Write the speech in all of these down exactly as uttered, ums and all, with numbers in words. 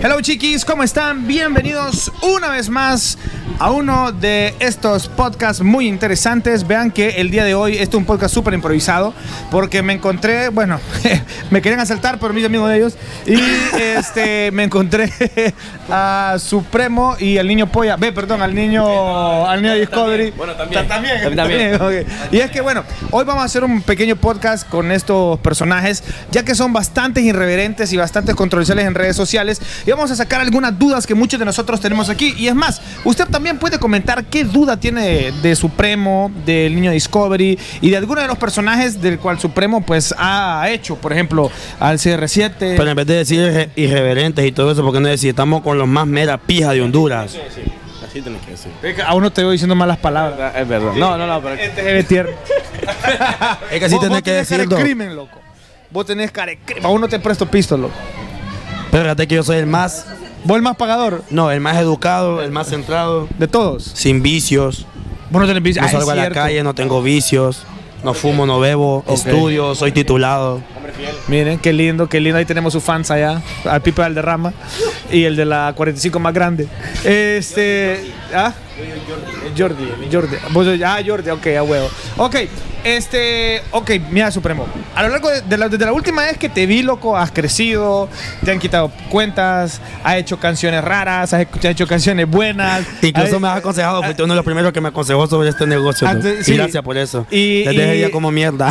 Hello chiquis, ¿cómo están? Bienvenidos una vez más a uno de estos podcasts muy interesantes. Vean que el día de hoy este es un podcast súper improvisado porque me encontré, bueno, me querían asaltar, pero mis amigos de ellos, y este, me encontré a Supremo y al niño Polla, ve, perdón, al niño, al niño Discovery. Bueno, también. También, también. también. Okay. Y es que bueno, hoy vamos a hacer un pequeño podcast con estos personajes, ya que son bastante irreverentes y bastante controversiales en redes sociales, y vamos a sacar algunas dudas que muchos de nosotros tenemos aquí. Y es más, usted también puede comentar qué duda tiene de, de Supremo, del niño Discovery y de alguno de los personajes del cual Supremo pues ha hecho, por ejemplo, al C R siete. Pero en vez de decir irreverentes y todo eso, ¿por qué no decir estamos con los más mera pija de Honduras? Sí, sí. Así tenés que decir. Es que a uno te voy diciendo malas palabras. Es verdad. No, no, no, pero este es tierno. Es que así tenés que decirlo. Crimen, loco. Vos tenés cara de crimen. A uno te presto pisto, loco. Pero fíjate que yo soy el más... ¿Vos el más pagador? No, el más educado, el más centrado. ¿De todos? Sin vicios. Vos no tenés vicios. No ah, salgo a la calle, no tengo vicios. No fumo, no bebo. Okay. Estudio, soy titulado. Miren, qué lindo, qué lindo. Ahí tenemos sus fans allá. Al Pipe Valderrama. Y el de la cuarenta y cinco más grande. Este... ¿Ah? Jordi, Jordi. Ah, Jordi, ok, a huevo. Ok, este... Ok, mira, Supremo. A lo largo de, de la, desde la última vez que te vi, loco, has crecido, te han quitado cuentas, has hecho canciones raras, has hecho canciones buenas. Incluso has, me has aconsejado, fuiste uno de los primeros que me aconsejó sobre este negocio. Antes, sí. Y gracias por eso. Y, Desde y, ese día como mierda.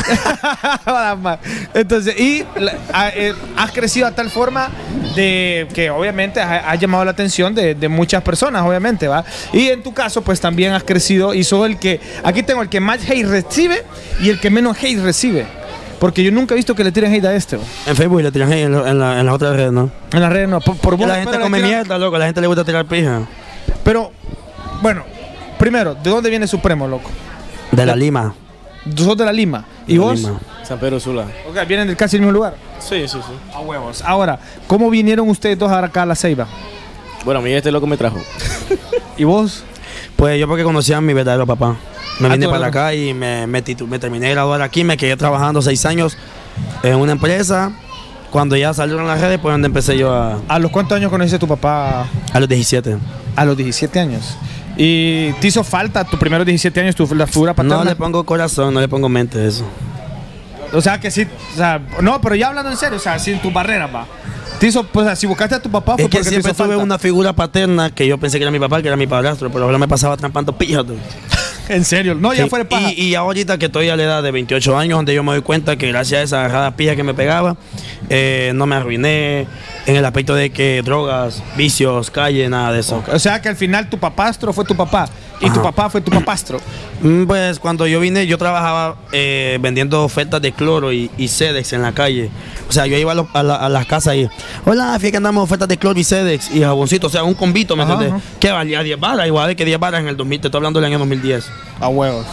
Entonces, y a, eh, has crecido a tal forma de que obviamente has, has llamado la atención de, de muchas personas, obviamente, ¿va? Y en tu caso, pues también has crecido y sos el que, aquí tengo el que más hate recibe y el que menos hate recibe. Porque yo nunca he visto que le tiren hate a este. ¿O? En Facebook le tiran hate, en, la, en, la, en las otras redes, ¿no? En las redes no, por, por vos. La gente come tiran... mierda, loco, a la gente le gusta tirar pija. Pero, bueno, primero, ¿de dónde viene Supremo, loco? De la Lima. ¿Tú sos de la Lima? ¿Y de vos? Lima. San Pedro Sula. Ok, vienen del casi el mismo lugar. Sí, sí, sí. A huevos. Ahora, ¿cómo vinieron ustedes dos acá a La Ceiba? Bueno, a mí este loco me trajo. ¿Y vos? Pues yo porque conocía a mi verdadero papá. Me ah, vine para acá y me, me, me terminé de graduar aquí, me quedé trabajando seis años en una empresa. Cuando ya salieron las redes, pues donde empecé yo a... ¿A los cuántos años conociste a tu papá? A los diecisiete. A los diecisiete años. ¿Y te hizo falta tus primeros diecisiete años tu, la figura paterna? No le pongo corazón, no le pongo mente eso. O sea que sí, o sea, no, pero ya hablando en serio, o sea, sin tus barreras, va. Te hizo, pues, si buscaste a tu papá fue es que porque siempre te hizo tuve falta. una figura paterna que yo pensé que era mi papá, que era mi padrastro, pero ahora me pasaba trampando pijas. En serio, no, sí, ya fuera paja. Y, y ahorita que estoy a la edad de veintiocho años, donde yo me doy cuenta que gracias a esa agarrada pija que me pegaba, eh, no me arruiné en el aspecto de que drogas, vicios, calle, nada de eso. Okay. O sea que al final tu papastro fue tu papá y Ajá. tu papá fue tu papastro. Pues cuando yo vine, yo trabajaba eh, vendiendo ofertas de cloro y, y Sedex en la calle. O sea, yo iba a, lo, a, la, a las casas y, hola, fíjate que andamos ofertas de cloro y Sedex y jaboncito, o sea, un combito, ¿me entiendes? Que valía diez balas, igual de que diez balas en el dos mil, te estoy hablando del año dos mil diez. A huevos.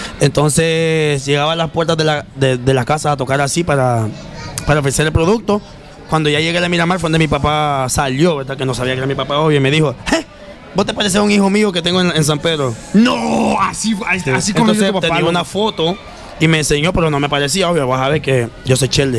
Entonces llegaba a las puertas de la, de, de la casa a tocar así para, para ofrecer el producto. Cuando ya llegué a la Miramar fue donde mi papá salió, ¿verdad? Que no sabía que era mi papá, obvio, y me dijo, ¿eh? ¿Vos te pareces a un hijo mío que tengo en, en San Pedro? No, así, así, así como entonces tu papá, tenía ¿no? una foto y me enseñó, pero no me parecía, obvio, vas a ver que yo soy Chelde.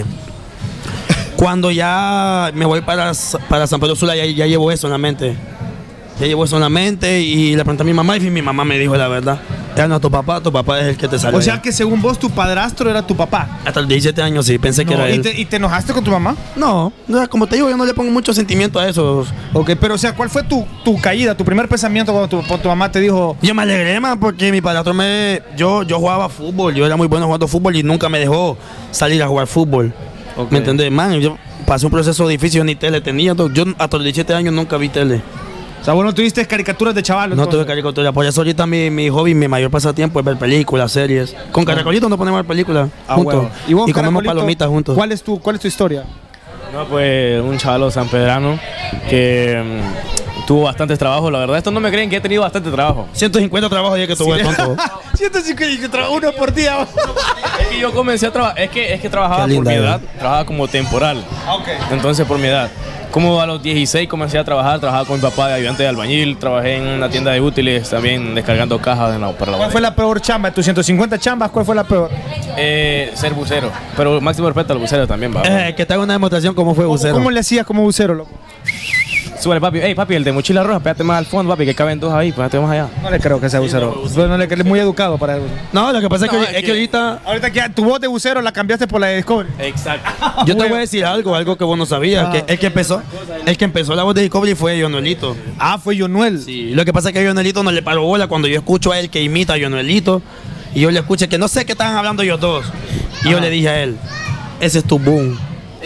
Cuando ya me voy para, para San Pedro Sula, ya, ya llevo eso en la mente. Ya llevo eso en la mente y le pregunté a mi mamá y mi mamá me dijo la verdad. Era no tu papá, tu papá es el que te salió. O sea allá. que según vos tu padrastro era tu papá. Hasta los diecisiete años sí, pensé No, que era ¿y él. te, ¿Y te enojaste con tu mamá? No, no, como te digo, yo no le pongo mucho sentimiento a eso. Ok, pero o sea, ¿cuál fue tu, tu caída, tu primer pensamiento cuando tu, tu mamá te dijo? Yo me alegré más porque mi padrastro me... Yo, yo jugaba fútbol, yo era muy bueno jugando fútbol y nunca me dejó salir a jugar fútbol. Okay. ¿Me entendés? Man, yo pasé un proceso difícil, ni tele tenía. Yo hasta los diecisiete años nunca vi tele. O sea, vos no tuviste caricaturas de chaval. No tuve caricatura, por eso ahorita mi, mi hobby, mi mayor pasatiempo es ver películas, series. Con Caracolito nos ponemos a ver películas ah, juntos. Bueno. ¿Y vos, y comemos palomitas juntos. ¿Cuál es tu, cuál es tu historia? No, pues un chavalo sanpedrano que um, tuvo bastantes trabajos. La verdad, estos no me creen que he tenido bastante trabajo. ciento cincuenta trabajos ya que tuve, sí. Tonto. ciento cincuenta, uno por día. Es que yo comencé a trabajar, es que, es que trabajaba por mi edad, trabajaba como temporal. Okay. Entonces, por mi edad. Como a los dieciséis comencé a trabajar, trabajaba con mi papá de ayudante de albañil, trabajé en una tienda de útiles, también descargando cajas de la, para la ¿Cuál fue la peor chamba? ¿De tus ciento cincuenta chambas, cuál fue la peor? Eh, ser bucero, pero máximo respeto al bucero también, va. Eh, que te haga una demostración cómo fue bucero. ¿Cómo, cómo le hacías como bucero, loco? súbale, papi. Ey, papi, el de mochila roja, pégate más al fondo, papi, que caben dos ahí, pégate más allá. No le creo que sea bucero. No le creo, es muy educado para eso. No, lo que pasa es que, No, es es que que- ahorita Ahorita que tu voz de bucero la cambiaste por la de Discovery. Exacto. yo te voy a decir algo, algo que vos no sabías, Ah. que el que empezó, el que empezó la voz de Discovery fue Yonuelito. Ah, fue Yonuel. Sí, lo que pasa es que a Yonuelito no le paro bola cuando yo escucho a él que imita a Yonuelito y yo le escuché que no sé qué estaban hablando ellos dos. Y yo Ajá. le dije a él, ese es tu boom.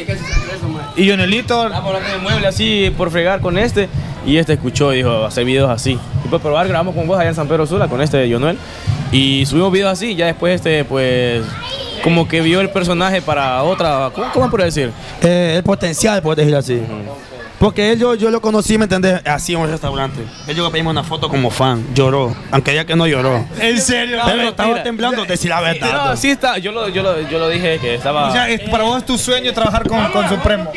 Y Yonuelito. Estábamos hablando de mueble así por fregar con este y este escuchó y dijo, hacer videos así. Y por probar grabamos con vos allá en San Pedro Sula con este de Yonuel y subimos videos así. Ya después este pues como que vio el personaje para otra, ¿cómo, cómo puedo decir? Eh, el potencial, puedes decir así. Porque él, yo, yo lo conocí, ¿me entendés? Así en un restaurante. Él llegó a pedirme una foto como fan, lloró, aunque ella que no lloró. ¿En serio? Pero estaba temblando, decir la verdad. No, sí está, yo lo, yo lo, yo lo dije que estaba... O sea, es- para vos es tu sueño trabajar con, con Supremo.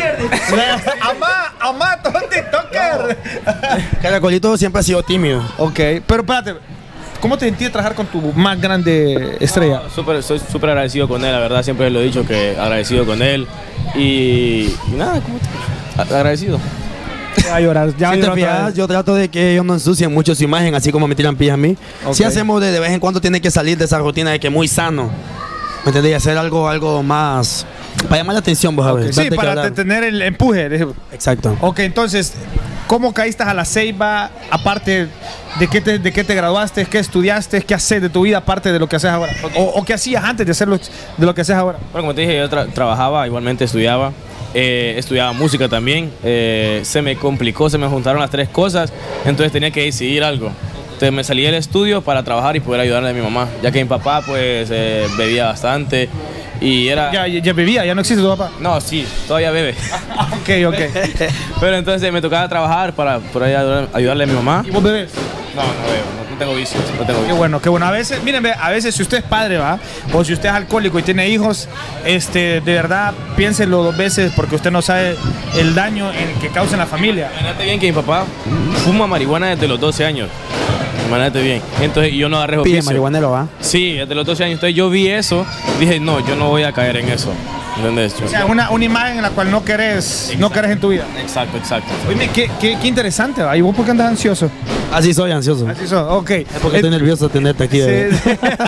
Amá, amá, todo TikToker. Caracolito siempre ha sido tímido. Ok, pero espérate. ¿Cómo te sentís trabajar con tu más grande estrella? No, súper- soy súper agradecido con él, la verdad, siempre lo he dicho que agradecido con él. Y, y nada, ¿cómo te- a- agradecido. Ya va a llorar, ya va a Si te llorar otra fijas, vez. yo trato de que ellos no ensucien mucho su imagen, así como me tiran pie a mí. Ok. Si hacemos de, de vez en cuando, tiene que salir de esa rutina de que muy sano. ¿Me entendés? Y hacer algo, algo más. Para llamar la atención, vos a ver. Sí, darte que para hablar. te- tener el empuje. Exacto. Ok, entonces, ¿cómo caíste a la Ceiba? Aparte, ¿de qué te, de qué te graduaste? ¿Qué estudiaste? ¿Qué haces de tu vida aparte de lo que haces ahora? O, o qué hacías antes de hacerlo de lo que haces ahora? Bueno, como te dije, yo tra- trabajaba, igualmente estudiaba. eh, estudiaba música también. eh, se me complicó, se me juntaron las tres cosas. Entonces tenía que decidir algo. Entonces me salí del estudio para trabajar y poder ayudarle a mi mamá. Ya que mi papá, pues, eh, bebía bastante. Y era. Ya, ya, ya vivía, ya no existe tu papá. No, sí, todavía bebe. Ok, ok. Pero entonces me tocaba trabajar para poder ayudar- ayudarle a mi mamá. ¿Y vos bebés? No, no bebo, no, no tengo vicios, no tengo Qué vicios. bueno, qué bueno. A veces, miren, ve, a veces si usted es padre, va, o si usted es alcohólico y tiene hijos, este, de verdad, piénselo dos veces porque usted no sabe el daño en que causa en la familia. Imagínate bien que mi papá fuma marihuana desde los doce años. Imagínate bien. Entonces yo no agarré Pide oficio. marihuanero, ¿va? Sí, desde los doce años. Entonces yo vi eso, dije, no, yo no voy a caer en eso. ¿Entendés? O sea, una, una imagen en la cual no querés, no querés en tu vida. Exacto, exacto. Oye, qué, qué, qué interesante, ¿va? ¿Y vos por qué andas ansioso? Así soy ansioso. Así son, ok. Es porque estoy nervioso de tenerte aquí. de- Sí, sí.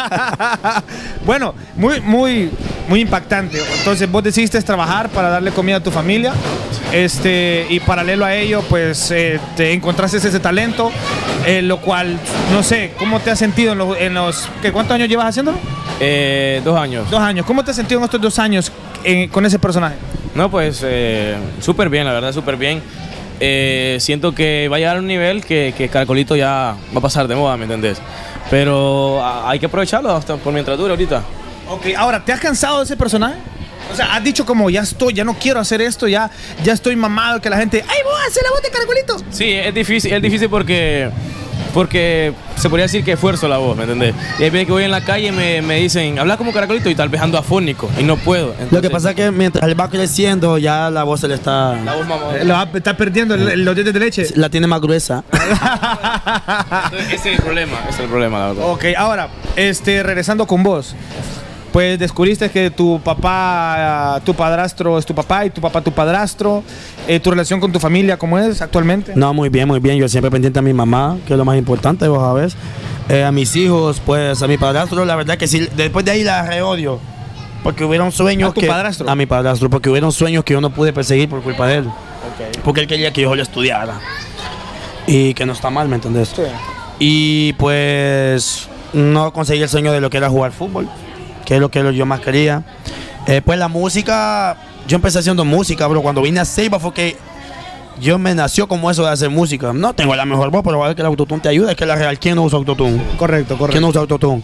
Bueno, muy, muy, muy impactante. Entonces, vos decidiste trabajar para darle comida a tu familia, este, y paralelo a ello, pues, eh, te encontraste ese talento, eh, lo cual, no sé, ¿cómo te has sentido en los, en los ¿qué, ¿cuántos años llevas haciéndolo? Eh, dos años. Dos años. ¿Cómo te has sentido en estos dos años eh, con ese personaje? No, pues eh, súper bien, la verdad, súper bien. Eh, siento que va a llegar a un nivel que, que Caracolito ya va a pasar de moda, ¿me entendés? Pero a- hay que aprovecharlo hasta por mientras dure ahorita. Ok, ahora, ¿te has cansado de ese personaje? O sea, has dicho como, ya estoy, ya no quiero hacer esto, ya, ya estoy mamado, que la gente, ¡ay, vos haces la voz de Caracolito! Sí, es difícil, es difícil porque, porque se podría decir que esfuerzo la voz, ¿me entendés? Y hay veces que voy en la calle y me, me dicen, habla como Caracolito y tal vez ando afónico y no puedo. Lo que Entonces, pasa es que mientras él va creciendo, ya la voz se le está. la voz mamá. Eh, lo va- está perdiendo el- el- los dientes de leche. La tiene más gruesa. Entonces, ese es el problema, ese es el problema, la verdad. Ok, ahora, este, regresando con vos, pues descubriste que tu papá, tu padrastro es tu papá y tu papá tu padrastro, eh, tu relación con tu familia, ¿cómo es actualmente? No, muy bien, muy bien. Yo siempre pendiente a mi mamá, que es lo más importante, vos sabés. Eh, a mis hijos, pues a mi padrastro, la verdad que sí. Después de ahí la reodio. Porque hubieron sueños ¿A tu que. padrastro? A mi padrastro, porque hubieron sueños que yo no pude perseguir por culpa de él. Porque él quería que yo lo estudiara. Y que no está mal, ¿me entendés? Sí. Y pues no conseguí el sueño de lo que era jugar fútbol, que es lo que yo más quería. Eh, pues la música, yo empecé haciendo música, bro. Cuando vine a Ceiba fue que yo me nació como eso de hacer música. No tengo la mejor voz, pero a ver que el autotune te ayuda, es que la real, ¿quién no usa autotune? Correcto, ¿Quién correcto. no usa autotune?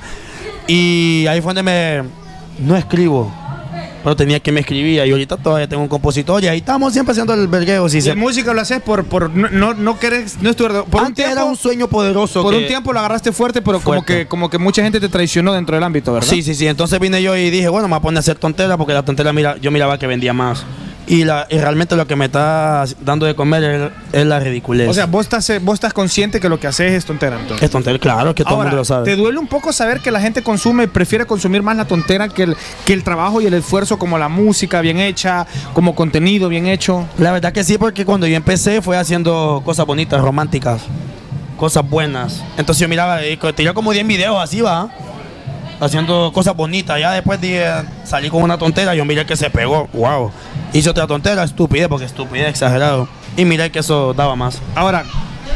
Y ahí fue donde me, no escribo, pero tenía que me escribía y ahorita todavía tengo un compositor y ahí estamos siempre haciendo el vergueo. Si Y se, la música lo haces por, por no, no, no querés, no es tu verdad- por un antes tiempo, era un sueño poderoso. por que- un tiempo lo agarraste fuerte, pero como Fuerte. que, como que mucha gente te traicionó dentro del ámbito, ¿verdad? Sí, sí, sí. Entonces vine yo y dije, bueno, me voy a poner a hacer tonteras porque la tontera mira, yo miraba que vendía más. Y, la, y realmente lo que me está dando de comer es, es la ridiculez. O sea, vos estás, eh, vos estás consciente que lo que haces es tontera, entonces. es tontera, claro, que todo Ahora, el mundo lo sabe. ¿te duele un poco saber que la gente consume, prefiere consumir más la tontera que el, que el trabajo y el esfuerzo, como la música bien hecha, como contenido bien hecho? La verdad que sí, porque cuando yo empecé fue haciendo cosas bonitas, románticas, cosas buenas. Entonces yo miraba, y tenía como diez videos así, va, haciendo cosas bonitas. Ya después dije, salí con una tontera, yo miré que se pegó, wow. Hice otra tontera, estupidez, porque estupidez, exagerado. Y miré que eso daba más. Ahora,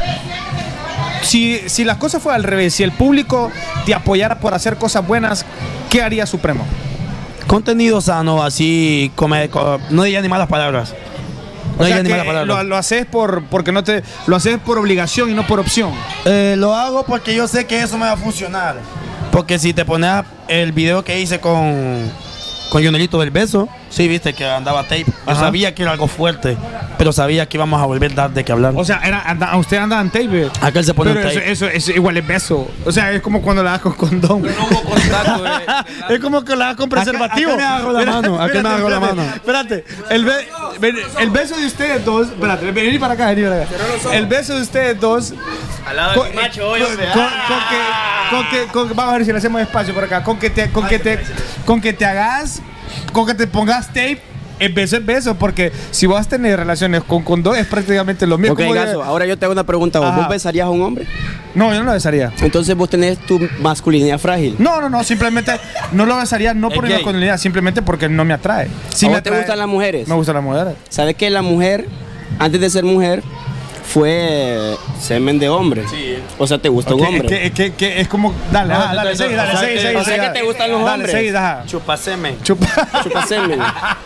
si, si las cosas fueran al revés, si el público te apoyara por hacer cosas buenas, ¿qué haría Supremo? Contenido sano, así, come, co- no diría ni malas palabras. No O sea diría ni que malas palabras. lo, lo haces por porque no te lo haces por obligación y no por opción. Eh, lo hago porque yo sé que eso me va a funcionar. Porque si te pones a- el video que hice con, con Jonelito del Beso, sí, viste que andaba tape. Yo Ajá. sabía que era algo fuerte, pero sabía que íbamos a volver a dar de qué hablar. O sea, era, anda, usted anda en tape. Aquel se pone Pero un eso, tape. eso, eso igual es beso. O sea, es como cuando la das con condón. No hubo contacto. de- de- Es como que la das con preservativo. acá me agarro la mano, acá me agarro la mano. Espérate, el, be- ven- el beso de ustedes dos. Espérate, vení para acá, vení para acá. El beso de ustedes dos. Al lado Con, de mi macho, hoy, con- hombre. con- con que, con que, con- vamos a ver si le hacemos espacio por acá. Con que te, con que te, con que te hagas, con que te pongas tape. El beso es beso, porque si vas a tener relaciones con condón es prácticamente lo mismo. Ok, Como de- Gaso, ahora yo te hago una pregunta. ¿Vos, Ajá. ¿Vos besarías a un hombre? No, yo no lo besaría. Entonces vos tenés tu masculinidad frágil. No, no, no, simplemente no lo besaría, no por Es gay. masculinidad, simplemente porque no me atrae. Sí ¿A me vos te atrae- gustan las mujeres? Me gustan las mujeres. ¿Sabes que la mujer, antes de ser mujer, fue semen de hombre? Sí. O sea, te gusta Ok, un es, hombre. que, es, que, que es como. Dale, No, ajá, dale, entonces, seguí, dale, o sea seguí, que- seguí, o sea seguí, que dale. te gustan los Dale, hombres. seguí, ajá. Chupaseme. Chupa. Chupa semen.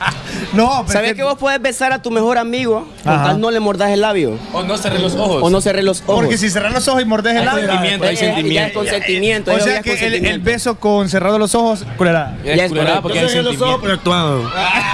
No, pero ¿Sabes es que vos puedes besar a tu mejor amigo con Ajá. tal no le mordas el labio? O no cerré los ojos. O no cerré los ojos. Porque si cerras los ojos y mordes el Hay labio. sentimiento, hay Eh, eh, Ya es sentimiento. consentimiento. O eso ya sea es que el, el consentimiento. beso con cerrados los ojos, culera. Ya Ya es es culera correcto. porque hay sentimiento. pero actuado.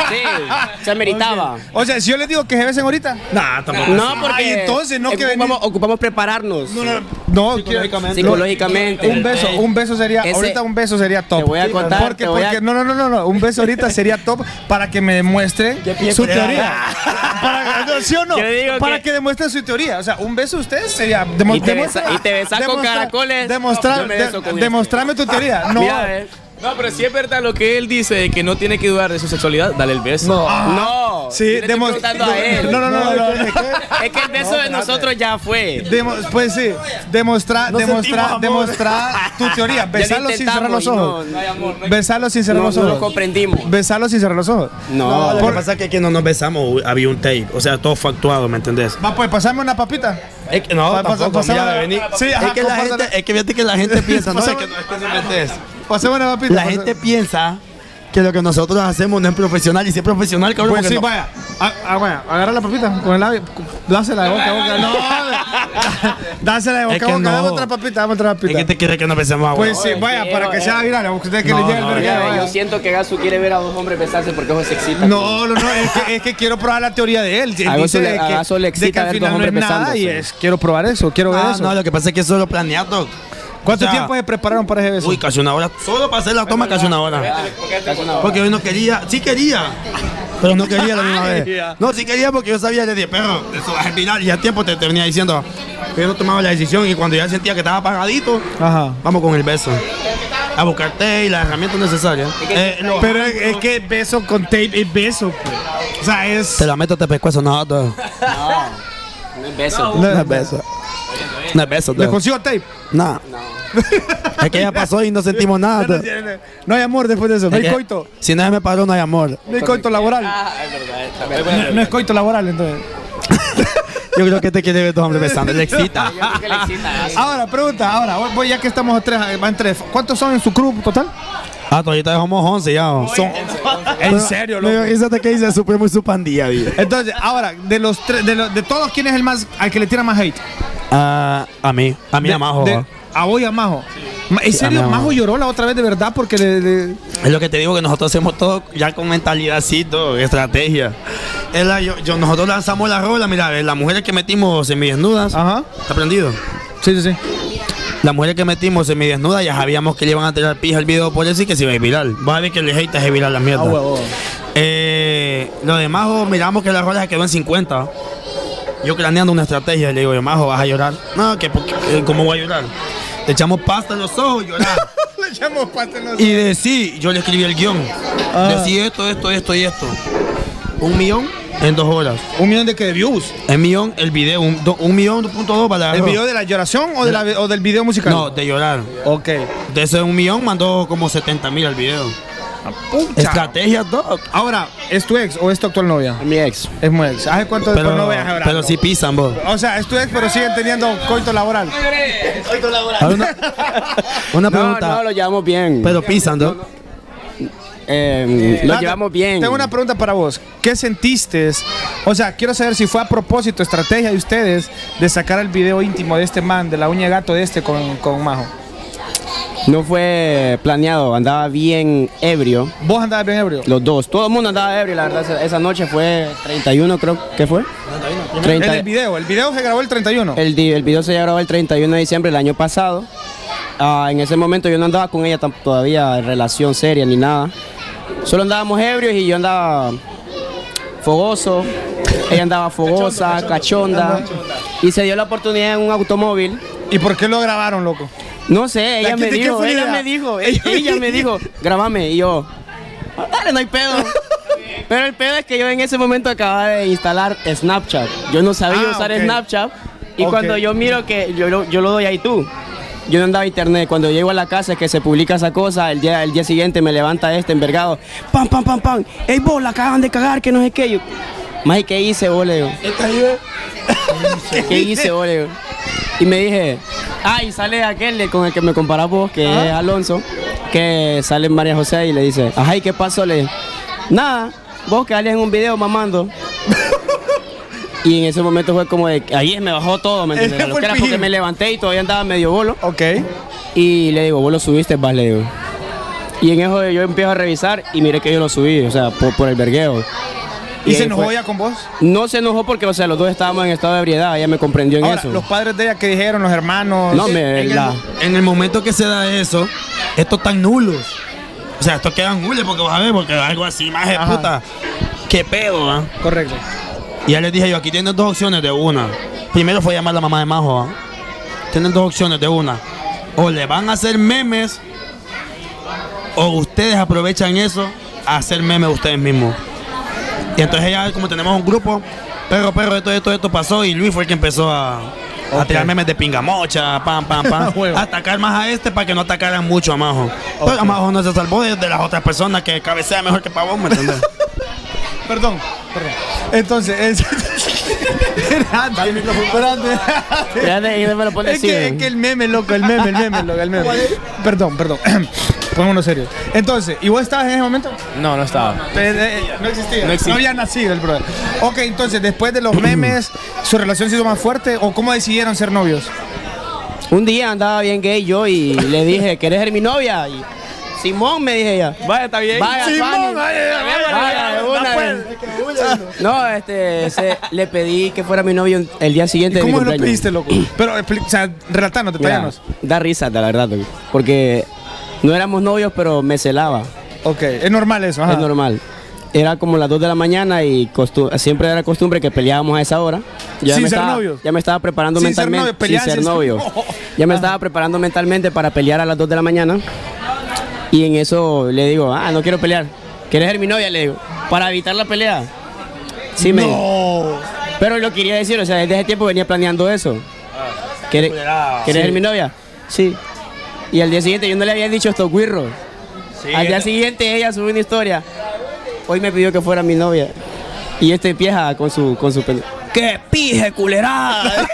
Sí, se meritaba. O sea, si yo les digo que se besen ahorita. Nah, tampoco. No, porque Ay, entonces, no que ocupamos, ocupamos prepararnos. No, no, no. Psicológicamente. Psicológicamente. Un beso, un beso sería, Ese- ahorita un beso sería top. Te voy a contar, Porque, te voy a- porque, no, no, no, no, no, un beso ahorita sería top para que me demuestre pie su culera. teoría. Para, no, ¿sí o no? Yo digo Para que- que demuestre su teoría. O sea, un beso de ustedes sería demo- Y te demuestra- besa- y te besas con demostra- caracoles. Demostrar, Yo me beso con de- este. demostrarme tu teoría. No. Mira, eh. No, pero si es verdad lo que él dice de que no tiene que dudar de su sexualidad, dale el beso. No. No. Sí, yo le estoy demos- preguntando a él. No, no, no, no, no, es que- Es que el beso de nosotros ya fue. Demo- pues sí, demostrar, No demostrar, sentimos amor. demostrar tu teoría. lo Besarlo sin cerrar los intentamos y ojos. no- No hay amor, no hay- Besarlo sin cerrar No, los no lo ojos. comprendimos. Besarlo sin cerrar los ojos. No, No, lo por- que pasa es que, que no nos besamos, había un tape. O sea, todo fue actuado, ¿me entendés? Va, pues pasarme una papita. Es que no, Pa- pasa- tampoco, pasaba- mira, vení. Sí, ajá, es que la compártela. gente, es que fíjate que la gente piensa, no, es Pasaba- que no es que no metes. Pasame una papita. La pasa- gente piensa que lo que nosotros hacemos no es profesional y si es profesional, cabrón, Pues porque sí, no- vaya. Ah, ah, vaya, agarra la papita con el labio. Dásela de boca a boca. No, dásela de boca Es a que boca. no. Dame otra papita, dame otra Es que papita. te quiere que nos besemos agua. Pues sí, vaya, sí, para que eh. sea viral. A usted que No, le llegue el no, verguero, Mira, vaya. yo siento que Gasu quiere ver a dos hombres besarse porque eso se excita. No, no, no, es que, es que quiero probar la teoría de él. Él A Gaso dice le- de a que, Gaso le de excita que al ver final dos no es hombres nada y besándose. es, quiero probar eso, quiero ver Ah, eso. no, lo que pasa es que eso lo planeado. ¿Cuánto o sea, tiempo se prepararon para ese beso? Uy, casi una hora. Solo para hacer la toma, casi una hora. Porque hoy no quería, sí quería, pero no quería la misma vez. No, sí quería porque yo sabía, le dije, pero eso va a ser viral. Y al tiempo te, te venía diciendo, pero yo no tomaba la decisión y cuando ya sentía que estaba apagadito, Ajá. vamos con el beso. A buscarte y las herramientas necesarias. Eh, lo- Pero es, es que beso con tape es beso, pues. O sea, es. te la meto, te pescuezo, no, no, No es beso. no es beso. No es beso, ¿Le no. consigo tape? No. Es que ya pasó y no sentimos nada. No, no, no hay amor después de eso. No Es hay que coito. Si nadie me pagó, no hay amor. No hay coito laboral. Ah, es verdad. es verdad. No, no es coito laboral, entonces. Yo creo que te quiere ver dos hombres besando, le excita. Yo creo que le excita a Gasu. Ahora, pregunta, ahora, voy- voy ya que estamos a tres, van tres. ¿Cuántos son en su club total? Ah, todavía somos once ya. Son. En serio, Me loco. fíjate que dice Supremo y su pandilla, dije. Entonces, ahora, de los tres, de, los- de todos, ¿quién es el más, al que le tira más hate? Ah, a mí, a mí De- a Majo. de- a vos y a Majo. Ma- ¿En Sí, serio? a mí a Majo Majo. lloró la otra vez de verdad porque le. le- Es lo que te digo, que nosotros hacemos todo ya con mentalidad, sí, todo, estrategia. Es la- yo, yo- nosotros lanzamos la rola, mira, las mujeres que metimos semidesnudas, Ajá. ¿está prendido? Sí, sí, sí. Las mujeres que metimos semidesnudas ya sabíamos que le iban a tirar pija el video por eso y que se iba a ir viral. Vas a ver que el hate es viral la mierda. Ah, huevo. Eh, Eh, lo de Majo, miramos que la rola se quedó en cincuenta. Yo planeando una estrategia, le digo, yo, Majo, ¿vas a llorar? No, que porque, eh, ¿cómo voy a llorar? Le echamos pasta en los ojos y llorar. Le echamos pasta en los ojos. Y decí, yo le escribí el guión. Ah. Decí esto, esto, esto y esto. Un millón en dos horas. ¿Un millón de qué? ¿De views? El millón, el video, un, do, un millón punto dos para ¿El video de la lloración o, de la, o del video musical? No, de llorar. Ok. De ese un millón mandó como setenta mil al video. Pucha. Estrategia, dog. Ahora, ¿es tu ex o es tu actual novia? Mi ex. Es mi ex. ¿Hace cuánto de Pero, no veas ahora? pero sí pisan, vos. O sea, es tu ex, pero siguen teniendo coito laboral. Ahora Una, una No, pregunta. no, lo llevamos bien. Pero pisan, ¿no? Eh, lo Nata, llevamos bien. Tengo una pregunta para vos. ¿Qué sentiste? O sea, quiero saber si fue a propósito, estrategia de ustedes de sacar el video íntimo de este man, de la uña de gato de este con, con Majo. No fue planeado, andaba bien ebrio. ¿Vos andabas bien ebrio? Los dos, todo el mundo andaba ebrio, la verdad. Esa, esa noche fue treinta y uno, creo que fue. En treinta el video. El video se grabó el treinta y uno. El, di- el video se grabó el treinta y uno de diciembre del año pasado. Ah, en ese momento yo no andaba con ella tam- todavía en relación seria ni nada. Solo andábamos ebrios y yo andaba fogoso. Ella andaba fogosa, cachonda. Y se dio la oportunidad en un automóvil. ¿Y por qué lo grabaron, loco? No sé, ella ¿De me qué- de qué dijo, fue la ella idea? me dijo, ella, ella me dijo, grábame. Y yo, "Ah, dale, no hay pedo. Pero el pedo es que yo en ese momento acababa de instalar Snapchat. Yo no sabía Ah, usar ok. Snapchat. Y Ok. cuando yo miro que yo, lo- yo lo doy ahí tú. Yo no andaba a internet. Cuando llego a la casa que se publica esa cosa, el día, el día siguiente me levanta este envergado. Pam, pam, pam, pam. Ey, vos, la acaban de cagar, que no sé qué. Yo, más, ¿y qué hice, vos, le digo? ¿Qué hice, vos, le digo? Y me dije, ay, sale aquel con el que me comparás vos, que es Alonso, que sale María José y le dice, ajá, ¿y qué pasó? Le dije, nada, vos que sales en un video mamando. Y en ese momento fue como de, ahí me bajó todo, ¿me entiendes? Ese Lo fue que el era porque pijín. me levanté y todavía andaba medio bolo. Ok. Y le digo, vos lo subiste, vas, le digo. Y en eso yo empiezo a revisar y miré que yo lo subí, o sea, por, por el vergueo. ¿Y, se ahí enojó fue- ella con vos? No se enojó porque, o sea, los dos estábamos en estado de ebriedad, ella me comprendió en Ahora, eso. los padres de ella, ¿qué dijeron? Los hermanos. No, me, En la, el, en el momento que se da eso, estos están nulos. O sea, estos quedan nulos porque vas a ver, porque algo así, más de Ajá. puta. ¿Qué pedo, ah? Correcto. Y ya les dije yo, aquí tienen dos opciones de una. Primero fue llamar a la mamá de Majo, ¿ah? Tienen dos opciones de una. O le van a hacer memes, o ustedes aprovechan eso a hacer memes ustedes mismos. Y entonces ya, como tenemos un grupo, perro, perro, esto, esto, esto pasó, y Luis fue el que empezó a, a Ok. tirar memes de pingamocha, pam, pam, pam. Huevo. A atacar más a este para que no atacaran mucho a Majo. Pero a Majo no se salvó de, de las otras personas que cabecea mejor que para vos, ¿me entendés? Perdón, perdón. Entonces, es... Espérate, espérate. Espérate, y me lo pone Es así, que, ¿eh? es que el meme, loco, el meme, el meme, loco, el meme. Perdón, perdón. Pongámonos serios. Entonces, ¿y vos estabas en ese momento? No, no estaba. Eh, eh, no existía. No existía. había nacido el brother. Ok, entonces, después de los memes, ¿su relación se hizo más fuerte o cómo decidieron ser novios? Un día andaba bien gay yo y le dije, ¿querés ser mi novia? Y Simón, me dije ella. Vaya, está bien. Vaya, Fanny. Vaya, de una vez. No, este, se- le pedí que fuera mi novio el día siguiente ¿Y de mi cómo lo cumpleaños. pediste, loco? Pero, expli- o sea, relatanos, Mira, detallanos. da risa, la verdad, loco, porque no éramos novios, pero me celaba. Ok, es normal eso, ajá. Es normal. Era como las dos de la mañana y costu- siempre era costumbre que peleábamos a esa hora. Ya Sin me ser estaba, novios. Ya me estaba preparando Sin ser mentalmente. novio, pelear sin ser sin- novio. Ya me estaba preparando mentalmente para pelear a las dos de la mañana. Y en eso le digo, ah, no quiero pelear. ¿Quieres ser mi novia? Le digo, para evitar la pelea. Sí, me No. Pero lo quería decir, o sea, desde ese tiempo venía planeando eso. ¿Quieres, ¿quieres ser mi novia? Sí. Y al día siguiente yo no le había dicho estos guirros. al día siguiente ella subió una historia. Hoy me pidió que fuera mi novia. Y este empieza con su con su pen- ¡Qué pije, culerada!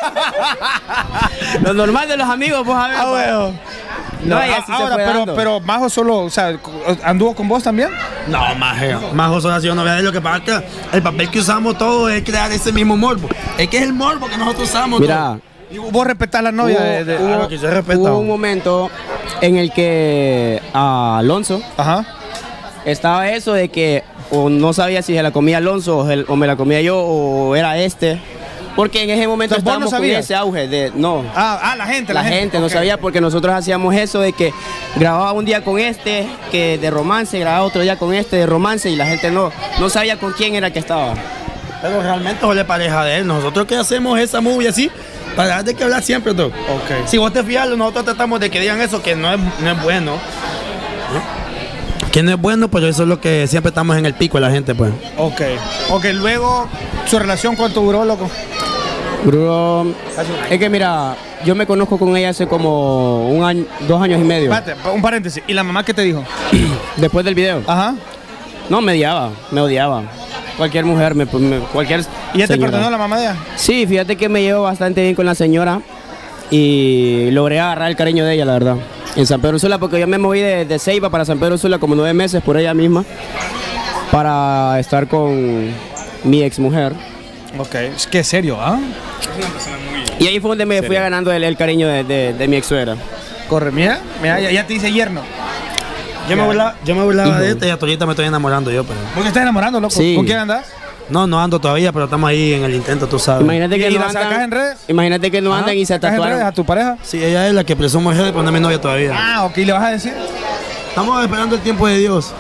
Lo normal de los amigos, pues a ver. Ah, bueno. No, No, y así se ahora, fue pero, dando. pero Majo solo, o sea, ¿anduvo con vos también? No, maje. Majo solo ha sido novia de él. Lo que pasa es que el papel que usamos todos es crear ese mismo morbo. Es que es el morbo que nosotros usamos. Mira, ¿Y vos respetás la novia hubo, de, de- hubo- Claro que se respeta. hubo un momento en el que a Alonso Ajá. estaba eso de que o no sabía si se la comía Alonso o, el- o me la comía yo o era este. Porque en ese momento Entonces, ¿vos no estábamos con sabías? ese auge de... No, Ah, ah, la gente, la, la, gente, no ok. sabía porque nosotros hacíamos eso de que grababa un día con este, que de romance, grababa otro día con este de romance y la gente no, no sabía con quién era que estaba. Pero realmente es pareja de él. Nosotros que hacemos esa movie así, para dejar de que hablar siempre, tú. Ok. Si vos te fijas, nosotros tratamos de que digan eso, que no es, no es bueno. Que no es bueno, pero eso es lo que siempre estamos en el pico de la gente, pues. Ok. Ok, luego, ¿su relación cuánto duró, loco? Bro, es que mira, yo me conozco con ella hace como un año, dos años y medio. Espérate, un paréntesis. ¿Y la mamá qué te dijo? Después del video. Ajá. No, me odiaba, me odiaba. Cualquier mujer, me, me- cualquier ¿Y ya te señora. perdonó la mamá de ella? Sí, fíjate que me llevo bastante bien con la señora y logré agarrar el cariño de ella, la verdad. En San Pedro Sula, porque yo me moví de, de Ceiba para San Pedro Sula como nueve meses por ella misma para estar con mi ex mujer. Ok. Es que serio, ¿ah? Y ahí fue donde me fui ganando el, el cariño de, de- de mi ex suegra. Corre, mira, mira, ya, ya te dice yerno. Yo me burlaba, yo me burlaba Hijo. de esta y hasta ahorita me estoy enamorando yo, pero... ¿Por qué estás enamorando, loco? Sí. ¿Con quién andas? No, no ando todavía, pero estamos ahí en el intento, tú sabes. Imagínate que ¿Y no la sacas andan, en redes? imagínate que no Ajá. andan y se ¿Sacas en redes tatuaron. a tu pareja? Sí, ella es la que presumo el jefe, pero no es mi novia todavía. Ah, ok, ¿le vas a decir? Estamos esperando el tiempo de Dios.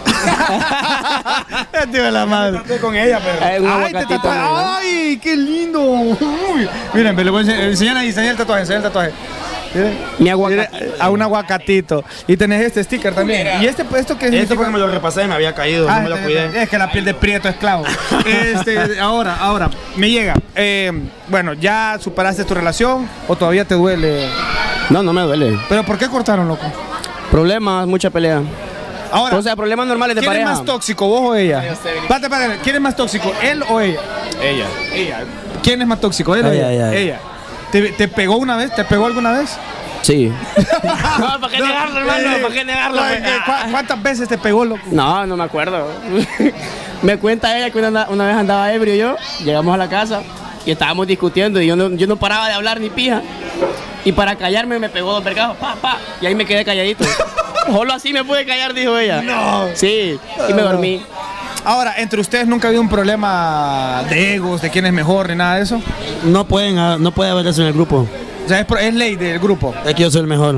Tío de la madre. Estoy con ella, pero. Ay, un Ay, te aguacatito, tatuaje. ¿no? Ay, qué lindo. Uy. Miren, me le voy a enseñar, enseñar ahí, enseñar el tatuaje, enseñar el tatuaje. Miren, Mi aguacatito. miren, a un aguacatito. Y tenés este sticker también. ¿Y este, esto qué es? Esto porque me lo repasé, me había caído, Ah, no me lo este, cuidé. es que la piel de prieto es clavo. Este, ahora, ahora, me llega. Eh, bueno, ¿ya superaste tu relación o todavía te duele? No, no me duele. ¿Pero por qué cortaron, loco? Problemas, mucha pelea. Ahora, O sea, problemas normales de ¿quién pareja. es más tóxico, vos o ella? Espérate, espérate, ¿quién es más tóxico, él o ella? Ella. Ella. ¿Quién es más tóxico, él o Ay, ella? ay, ay. Ella. ¿Te, te pegó una vez? ¿Te pegó alguna vez? Sí. No, ¿para qué negarlo, hermano? ¿Para qué negarlo? No, es que, ¿cu- ¿Cuántas veces te pegó, loco? No, no me acuerdo. Me cuenta ella que una, una vez andaba ebrio yo, llegamos a la casa y estábamos discutiendo y yo no, yo no paraba de hablar ni pija. Y para callarme me pegó dos vergazos, pa, pa, y ahí me quedé calladito. Solo así me pude callar, dijo ella. No. Sí, y me dormí. Ahora, ¿entre ustedes nunca ha habido un problema de egos, de quién es mejor, ni nada de eso? No pueden, ah, no puede haber eso en el grupo. O sea, es, pro- es ley del grupo. Es que yo soy el mejor.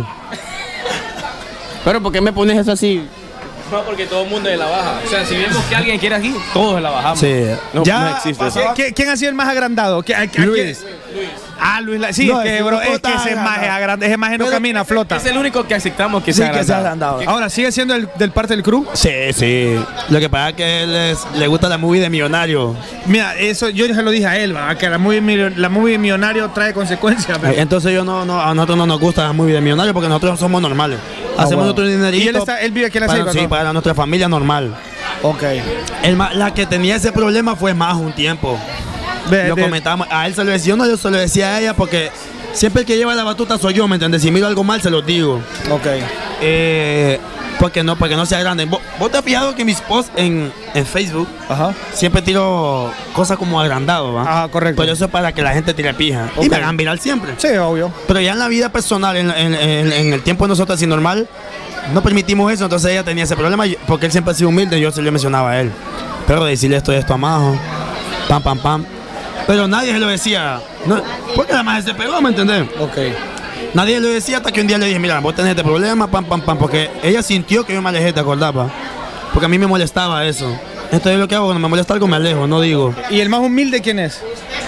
Pero ¿por qué me pones eso así? No, porque todo el mundo es de la baja. O sea, si vemos que alguien quiere aquí, todos la bajamos. Sí. No, ya, no existe eso. ¿Qui- ¿Quién ha sido el más agrandado? ¿Qui- a- a quién? Luis. Ah, Luis. La- sí, No, es que, es que bro, no es que está ese agrandado. maje agrandado. Ese maje no Pero camina, flota. Es el único que aceptamos que Sí, sea que sea agrandado. agrandado. Ahora, ¿sigue siendo el, del parte del crew? Sí, sí. Lo que pasa es que él es- le gusta la movie de millonario. Mira, eso yo ya se lo dije a él, ¿va? Que la movie, millo- la movie millonario trae consecuencias. pero- Entonces yo no, no, a nosotros no nos gusta la movie de millonario porque nosotros somos normales. Hacemos bueno. nuestro dinerito. Y él está- él vive aquí en la para, Ceiba, sí, ¿no? para nuestra familia normal. Ok. El ma- la que tenía ese problema fue más un tiempo. De- Lo de- comentamos. A él se lo decía, yo no yo se lo decía a ella porque siempre el que lleva la batuta soy yo, ¿me entiendes? Si miro algo mal, se los digo. Ok. Eh, porque no, porque no sea grande. ¿Vos, vos te has fijado que mis posts en, en Facebook Ajá. siempre tiro cosas como agrandado, ¿va? Ajá, correcto. Pero eso es para que la gente tire pija. Ok. Y me hagan viral siempre. Sí, obvio. Pero ya en la vida personal, en, en- en- en el tiempo de nosotros así normal, no permitimos eso. Entonces ella tenía ese problema y- porque él siempre ha sido humilde. Yo se lo mencionaba a él. Pero decirle esto y esto a Majo, pam, pam, pam. Pero nadie se lo decía. No, porque la madre se pegó, ¿me entendés? Ok. Nadie lo decía hasta que un día le dije, mira, vos tenés este problema, pam, pam, pam. Porque ella sintió que yo me alejé, ¿te acordabas? Porque a mí me molestaba eso. Entonces lo que hago, cuando me molesta algo, me alejo, no digo. ¿Y el más humilde quién es?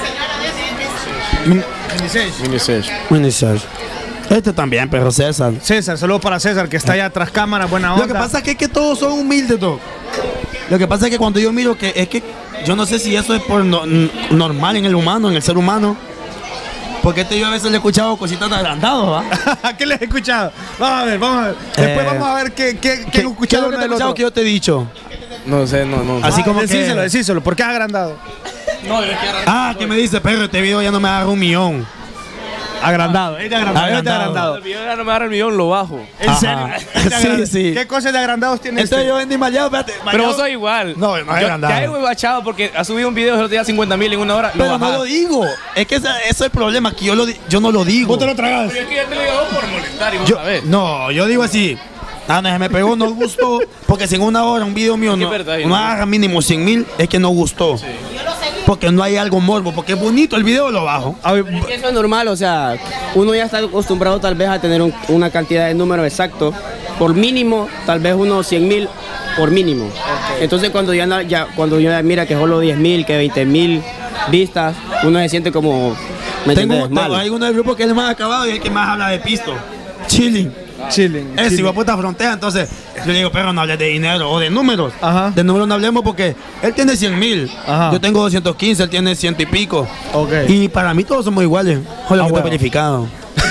Min- Miniseis. Minisesh. Minister. Este también, pero César. César, saludos para César, que está allá tras cámara, buena onda. Lo que pasa es que, es que todos son humildes, todos. Lo que pasa es que cuando yo miro que es que yo no sé si eso es por no- n- normal en el humano, en el ser humano. Porque este yo a veces le he escuchado cositas de agrandados, ¿va? ¿Qué les he escuchado? Vamos a ver, vamos a ver. Después Eh, vamos a ver qué, qué, qué ¿Qué, he qué es escuchado lo uno que te he del escuchado otro. que yo te he dicho? No sé, no, no. Así Ah, como que- decíselo, decíselo. ¿Por qué has agrandado? No, es que Ah, que me dice, perro, este video ya no me agarra un millón. Agrandado, es de agrandado, es de Agrandado. agrandado. el video ya no me agarra el millón, lo bajo. ¿En Ajá. serio? Es de Sí, agrandado. sí. ¿Qué cosas de agrandados tiene Entonces este? yo vendí mallado, espérate. Pero mallado- vos sos igual. No, no es Yo- agrandado. Ya he bachado porque ha subido un video el otro día cincuenta mil en una hora. Pero lo no bajás. lo digo. Es que ese, ese es el problema, que yo, lo, di- yo no lo digo. ¿Vos te lo tragas? Pero es que ya te lo digo por molestar y vos Yo- sabés. no, yo digo así. Ah, no, se me pegó, no gustó. Porque si en una hora un video mío Es que no, es verdad, no ¿no? haga mínimo cien mil, es que no gustó. porque no hay algo morbo, porque es bonito el video, lo bajo. A ver, Es que eso es normal, o sea, uno ya está acostumbrado tal vez a tener un- una cantidad de números exactos, por mínimo, tal vez unos cien mil por mínimo. Entonces cuando ya, na- ya cuando ya mira que solo diez mil, que veinte mil vistas, uno se siente como, ¿me Tengo, entiendes? tengo- Mal. hay uno del grupo que es el más acabado y el que más habla de pisto. Chilling. chilling. Ese chilling. hijo de puta frontea, entonces yo le digo, pero no hables de dinero o de números. Ajá. De números no hablemos porque él tiene cien mil, Ajá. yo tengo doscientos quince, él tiene ciento y pico. Ok. Y para mí todos somos iguales. Joder, Ah, que está bueno. verificado.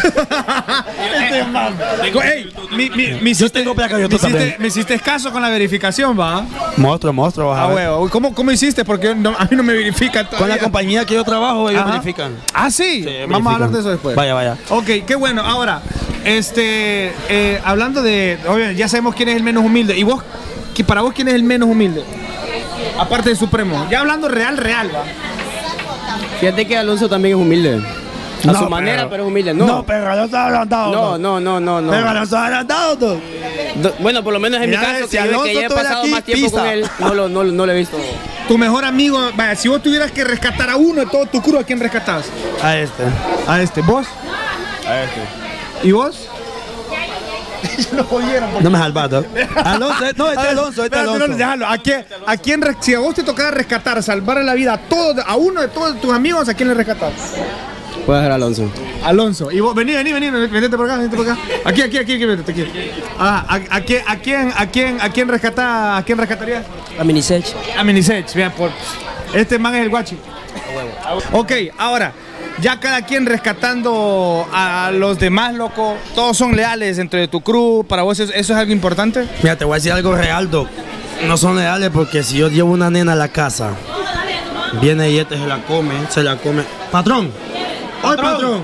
Ey, mi, mi, mi Yo hiciste, tengo placa, yo me también. hiciste, me hiciste caso con la verificación, va. Monstruo, monstruo, vas a Ah, ver. huevo. ¿Cómo, ¿Cómo hiciste? Porque no- a mí no me verifican Con la todavía. compañía que yo trabajo, ellos Ajá. verifican. Ah, sí. Sí, Vamos a hablar verifican. de eso después. Vaya, vaya. Ok, qué bueno. Ahora, este, eh, hablando de, obviamente, ya sabemos quién es el menos humilde. ¿Y vos, que para vos quién es el menos humilde? Aparte de Supremo. Ya hablando real, real, va. Fíjate que Alonso también es humilde. A No, su manera, pero- pero es humilde. No, No, pero no está adelantado. no, no, no, no. no. Pero no está adelantado. tú. Do- Bueno, por lo menos en Mira, mi caso, si que yo, Alonso que ya he estuviera pasado aquí, más tiempo pisa. con él, no lo, no, lo- no lo he visto. Tu mejor amigo, vaya, si vos tuvieras que rescatar a uno de todo tu crew, ¿a quién rescatás? A este. A este. ¿Vos? A este. ¿Y vos? No jodieron. No me salvato. Alonso, eh, no, este es Alonso, este es Espérate, Alonso. no, déjalo. ¿A quién, a quién re- si a vos te tocara rescatar, salvarle la vida a todos, a uno de todos tus amigos, ¿a quién le rescatás? Puede ser Alonso. Alonso. Y vos, vení, vení, vení, vení, por acá, vení por acá. Aquí, aquí, aquí, aquí, vete, aquí. Ah, ¿a, a, quién, a quién, a quién, a quién rescatá, a quién rescatarías? A Minisech. A Minisech, vean, por este man es el guachi. Ok, ahora, ya cada quien rescatando a los demás, loco, todos son leales dentro de tu crew, para vos eso, eso es algo importante. Mira, te voy a decir algo real, Doc. No son leales porque si yo llevo una nena a la casa, viene y este se la come, se la come. Patrón, hoy patrón.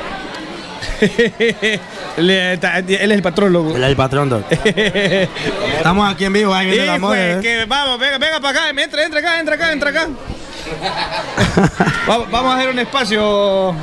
Le- ta- él es el patrón, loco. Él es el patrón, Doc. Estamos aquí en vivo, ahí viene el Hijo, amor. es ¿eh? que vamos, venga, venga para acá, entra, entra acá, entra acá, entra acá. vamos, vamos a hacer un espacio.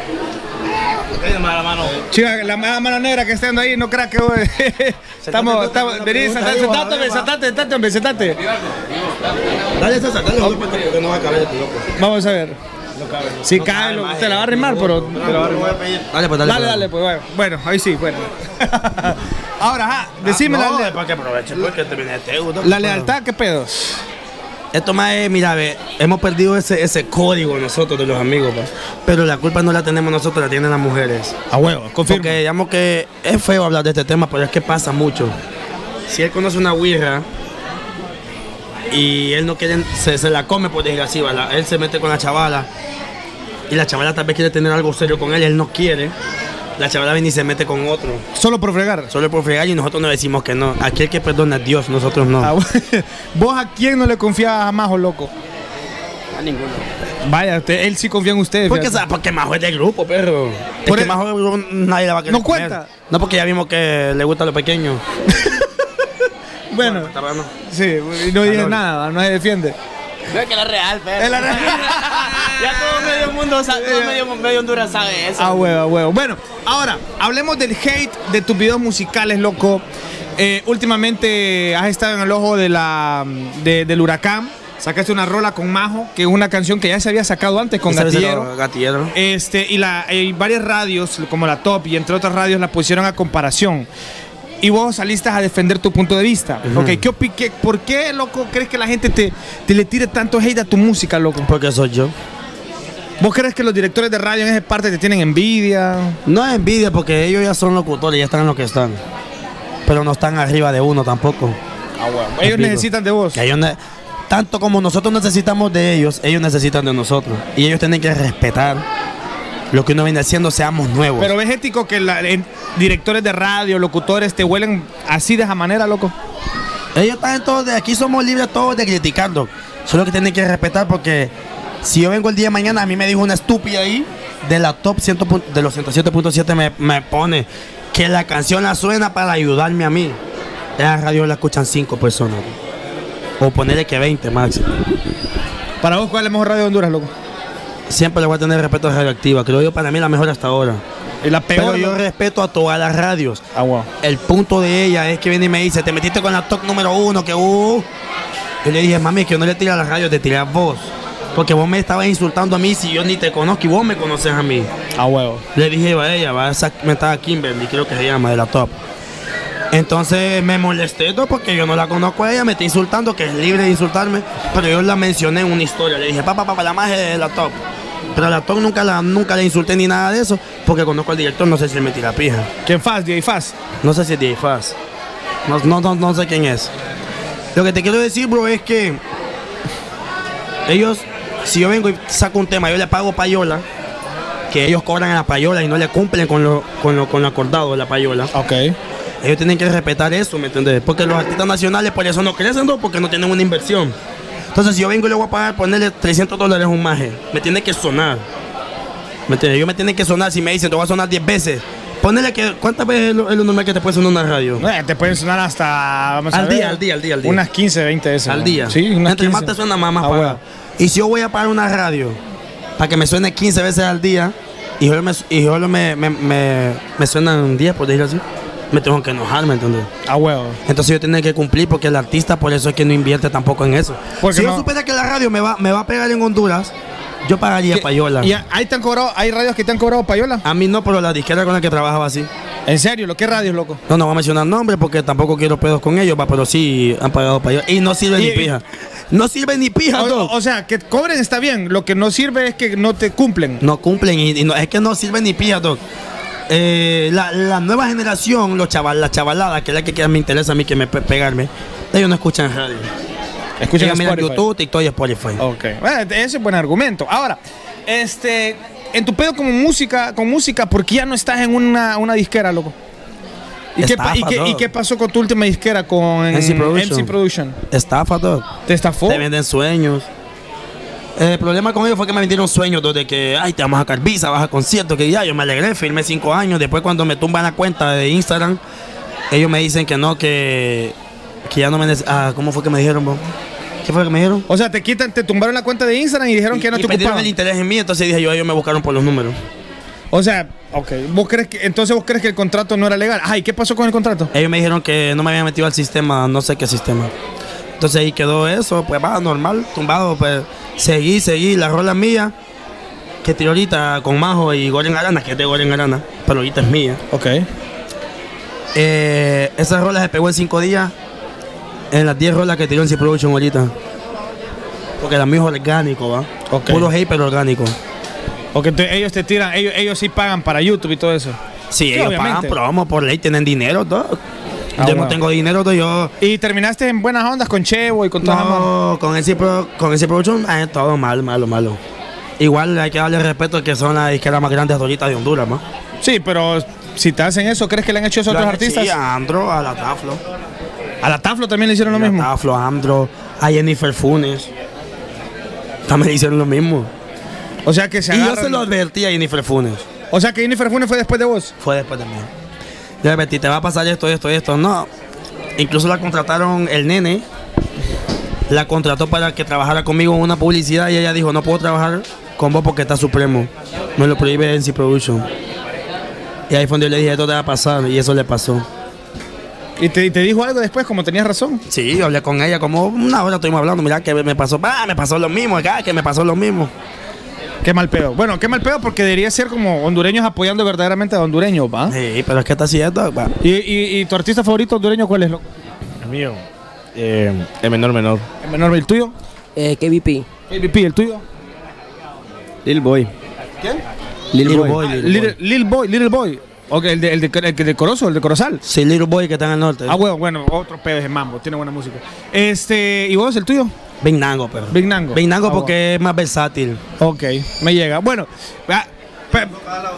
La mano. Chica, la ma- mano negra que está andando ahí, no creas que vos- estamos, estamos, vení, sentate, sentate, hombre, sentate, sentate, hombre, sentate. Dale, César, dale, porque no va a caber este loco. Vamos a ver. Si cae, lo- te la va a arrimar, pero te la va a arrimar. Dale, pues dale. Dale, dale, pues bueno. Bueno, ahí sí, bueno. Ahora, ajá, decime no, la, es para que aproveche, porque terminé este Doc. la lealtad, ¿qué pedos? Esto más es, mira, ve, hemos perdido ese, ese código nosotros de los amigos, pa. Pero la culpa no la tenemos nosotros, la tienen las mujeres. A huevo, confirmo. Porque digamos que es feo hablar de este tema, pero es que pasa mucho. Si él conoce una guirra y él no quiere, se, se la come por desgracia, la- él se mete con la chavala y la chavala tal vez quiere tener algo serio con él y él no quiere, la chavala viene y se mete con otro. Solo por fregar. Solo por fregar y nosotros no decimos que no. Aquí el que perdona es Dios, nosotros no. Ah, hue- ¿Vos a quién no le confiabas jamás, o loco? A ninguno. Vaya, usted, él sí confía en ustedes. Porque, fíjate. sa- porque Majo es del grupo, perro. Por es que el- Majo del grupo nadie la va a querer No comer. cuenta. No, porque ya vimos que le gusta lo pequeño. Bueno, Está bueno. sí, y no dice Calor. nada, no se defiende. No es que la real, pero. Es la real. Ya todo medio mundo, sabe, todo medio, medio Honduras sabe eso. A huevo, a huevo. Bueno, ahora, hablemos del hate de tus videos musicales, loco. Eh, últimamente has estado en el ojo de la, de- del huracán. Sacaste una rola con Majo, que es una canción que ya se había sacado antes con Esa vez era Gatillero. Gatillero. Este, y la, y varias radios, como la Top y entre otras radios, la pusieron a comparación. Y vos saliste a defender tu punto de vista. Ujú. Ok, ¿qué opi- qué- ¿por qué, loco, crees que la gente te, te le tire tanto hate a tu música, loco? Porque soy yo. ¿Vos crees que los directores de radio en esa parte te tienen envidia? No es envidia porque ellos ya son locutores, ya están en lo que están. Pero no están arriba de uno tampoco. Ellos Explico. necesitan de vos. Que ellos ne- tanto como nosotros necesitamos de ellos, ellos necesitan de nosotros. Y ellos tienen que respetar lo que uno viene haciendo, seamos nuevos. Pero es ético que la- en- directores de radio, locutores, te huelen así de esa manera, loco. Ellos están todos de aquí, somos libres todos de criticarlo. Solo que tienen que respetar porque si yo vengo el día de mañana, a mí me dijo una estúpida ahí de la top cien, pu- de los ciento siete punto siete me, me pone que la canción la suena para ayudarme a mí. En la radio la escuchan cinco personas. O ponerle que veinte máximo. Para vos, ¿cuál es la mejor radio de Honduras, loco? Siempre le voy a tener respeto a Radioactiva. Creo yo para mí la mejor hasta ahora. Y la peor. Pero yo loco. respeto a todas las radios. Ah, wow. El punto de ella es que viene y me dice, te metiste con la top número uno, que uh. Yo le dije, mami, que yo no le tiré a la radio, te tiré a vos. Porque vos me estabas insultando a mí si yo ni te conozco y vos me conoces a mí. A huevo. Le dije a ella, va a esa mentada Kimberly, creo que se llama, de la top. Entonces me molesté todo porque yo no la conozco a ella, me está insultando, que es libre de insultarme, pero yo la mencioné en una historia. Le dije, papá, papá, la magia de la top. Pero a la top nunca la nunca le insulté ni nada de eso, porque conozco al director, no sé si él me tira pija. ¿Quién Faz? D J Faz. No sé si es D J Faz. No, no, no, no sé quién es. Lo que te quiero decir, bro, es que ellos, si yo vengo y saco un tema, yo le pago payola, que ellos cobran en la payola y no le cumplen con lo, con lo, con lo acordado de la payola. Ok. Ellos tienen que respetar eso, ¿me entiendes? Porque los artistas nacionales por eso no crecen, ¿no? Porque no tienen una inversión. Entonces, si yo vengo y le voy a pagar, ponerle trescientos dólares a un maje, me tiene que sonar. ¿Me entiendes? Yo me tienen que sonar, si me dicen, te voy a sonar diez veces. Ponele que, ¿cuántas veces es lo, es lo normal que te puede sonar una radio? Eh, te pueden sonar hasta, vamos a Al ver, día, al día, al día, al día. Unas quince, veinte veces. Al ¿no? día. Sí, unas Entre quince. más te suena, más, más Ah, paga. bueno. Y si yo voy a pagar una radio para que me suene quince veces al día y solo me, y solo me, me, me, me suenan diez, por decirlo así, me tengo que enojar, ¿me entiendes? A huevo. Entonces yo tengo que cumplir porque el artista por eso es que no invierte tampoco en eso. Porque si no- yo supiera que la radio me va, me va a pegar en Honduras, yo pagaría ¿Qué- payola. ¿Y ahí te han cobrado, hay radios que te han cobrado payola? A mí no, pero la disquera con la que trabajaba así. ¿En serio? ¿Lo que radios, loco? No, no voy a mencionar nombres porque tampoco quiero pedos con ellos, va, pero sí han pagado payola. Y no sirve Y- ni pija. No sirve ni pija, O, Doc. o sea, que cobren está bien. Lo que no sirve es que no te cumplen. No cumplen y, y no, es que no sirve ni pija, Doc. Eh, la, la nueva generación, los chaval, la chavalada, que es la que, que me interesa a mí que me pe- pegarme, ellos no escuchan radio. Escuchen Ellos miran Spotify. YouTube, TikTok y Spotify. Ok. Bueno, ese es buen argumento. Ahora, este, en tu pedo como música, con música, ¿por qué ya no estás en una, una disquera, loco? ¿Y qué, pa- Estafa, y, qué, Doc. ¿Y qué pasó con tu última disquera con M C Production. M C Production? Estafa, Doc. ¿Te estafó? Te venden sueños. El problema con ellos fue que me vendieron sueños de que, ay, te vamos a sacar visa, vas a concierto, que ya, yo me alegré, firmé cinco años. Después cuando me tumban la cuenta de Instagram, ellos me dicen que no, que, que ya no me... neces- Ah, ¿cómo fue que me dijeron, bro? ¿Qué fue lo que me dijeron? O sea, te quitan, te tumbaron la cuenta de Instagram y dijeron que ya no y te perdieron ocupaban. el interés en mí, entonces dije yo, ellos me buscaron por los números. O sea, ok. ¿Vos crees que, entonces vos crees que el contrato no era legal? Ay, ¿qué pasó con el contrato? Ellos me dijeron que no me habían metido al sistema, no sé qué sistema. Entonces ahí quedó eso, pues va, normal, tumbado, pues seguí, seguí, la rola mía, que tiré ahorita con Majo y Goren Arana, que es de Goren Arana, pero ahorita es mía. Ok. Eh, esa rola se pegó en cinco días, en las diez rolas que tiró en C Production ahorita. Porque la mía es orgánico, va. Ok. Puro hate, pero orgánico. Porque entonces ellos te tiran, ellos, ellos sí pagan para YouTube y todo eso. Sí, Sí, ellos obviamente. pagan promo por ley, tienen dinero, todo. Ah, yo bueno. no tengo dinero, todo, yo... Y terminaste en buenas ondas con Chevo y con todas las manos. No, con ese, pro, con ese Production, eh, todo malo, malo, malo. Igual hay que darle respeto que son las disqueras más grandes ahorita de Honduras, ¿no? Sí, pero si te hacen eso, ¿crees que le han hecho eso a otros artistas? Sí, a Andro, a la Taflo. A la Taflo también le hicieron lo A la mismo. Taflo, a Andro, a Jennifer Funes. También le hicieron lo mismo. O sea que se Y yo agarran- se lo advertí a Jennifer Funes. O sea que Jennifer Funes fue después de vos. Fue después de mí. Yo le advertí, te va a pasar esto, esto, esto. No. Incluso la contrataron el nene. La contrató para que trabajara conmigo en una publicidad y ella dijo, no puedo trabajar con vos porque está Supremo. Me lo prohíbe M C Production. Y ahí fue donde yo le dije, esto te va a pasar. Y eso le pasó. ¿Y te, y te dijo algo después, como tenías razón? Sí, yo hablé con ella como una hora estuvimos hablando. Mira que me pasó, ah, me pasó lo mismo acá, que me pasó lo mismo. Qué mal pedo. Bueno, qué mal pedo porque debería ser como hondureños apoyando verdaderamente a hondureños, ¿va? Sí, pero es que está haciendo. va. ¿Y, y, y tu artista favorito hondureño cuál es, loco? El mío. Eh, el menor menor. ¿El menor, el tuyo? Eh, K B P. ¿El V P, el tuyo? Lil Boy. ¿Quién? Lil, Little Boy. Boy, Little Little, Boy. Lil Boy, Little Boy. Ok, el de, el de, el de Corozo, el de Corozal. Sí, Little Boy que está en el norte. Ah, bueno, bueno, otro pedo es mambo, tiene buena música. Este, ¿y vos, el tuyo? Big Nango, pero. Big Nango. Big Nango Ah, porque es más versátil. Ok, me llega. Bueno, ah, pe-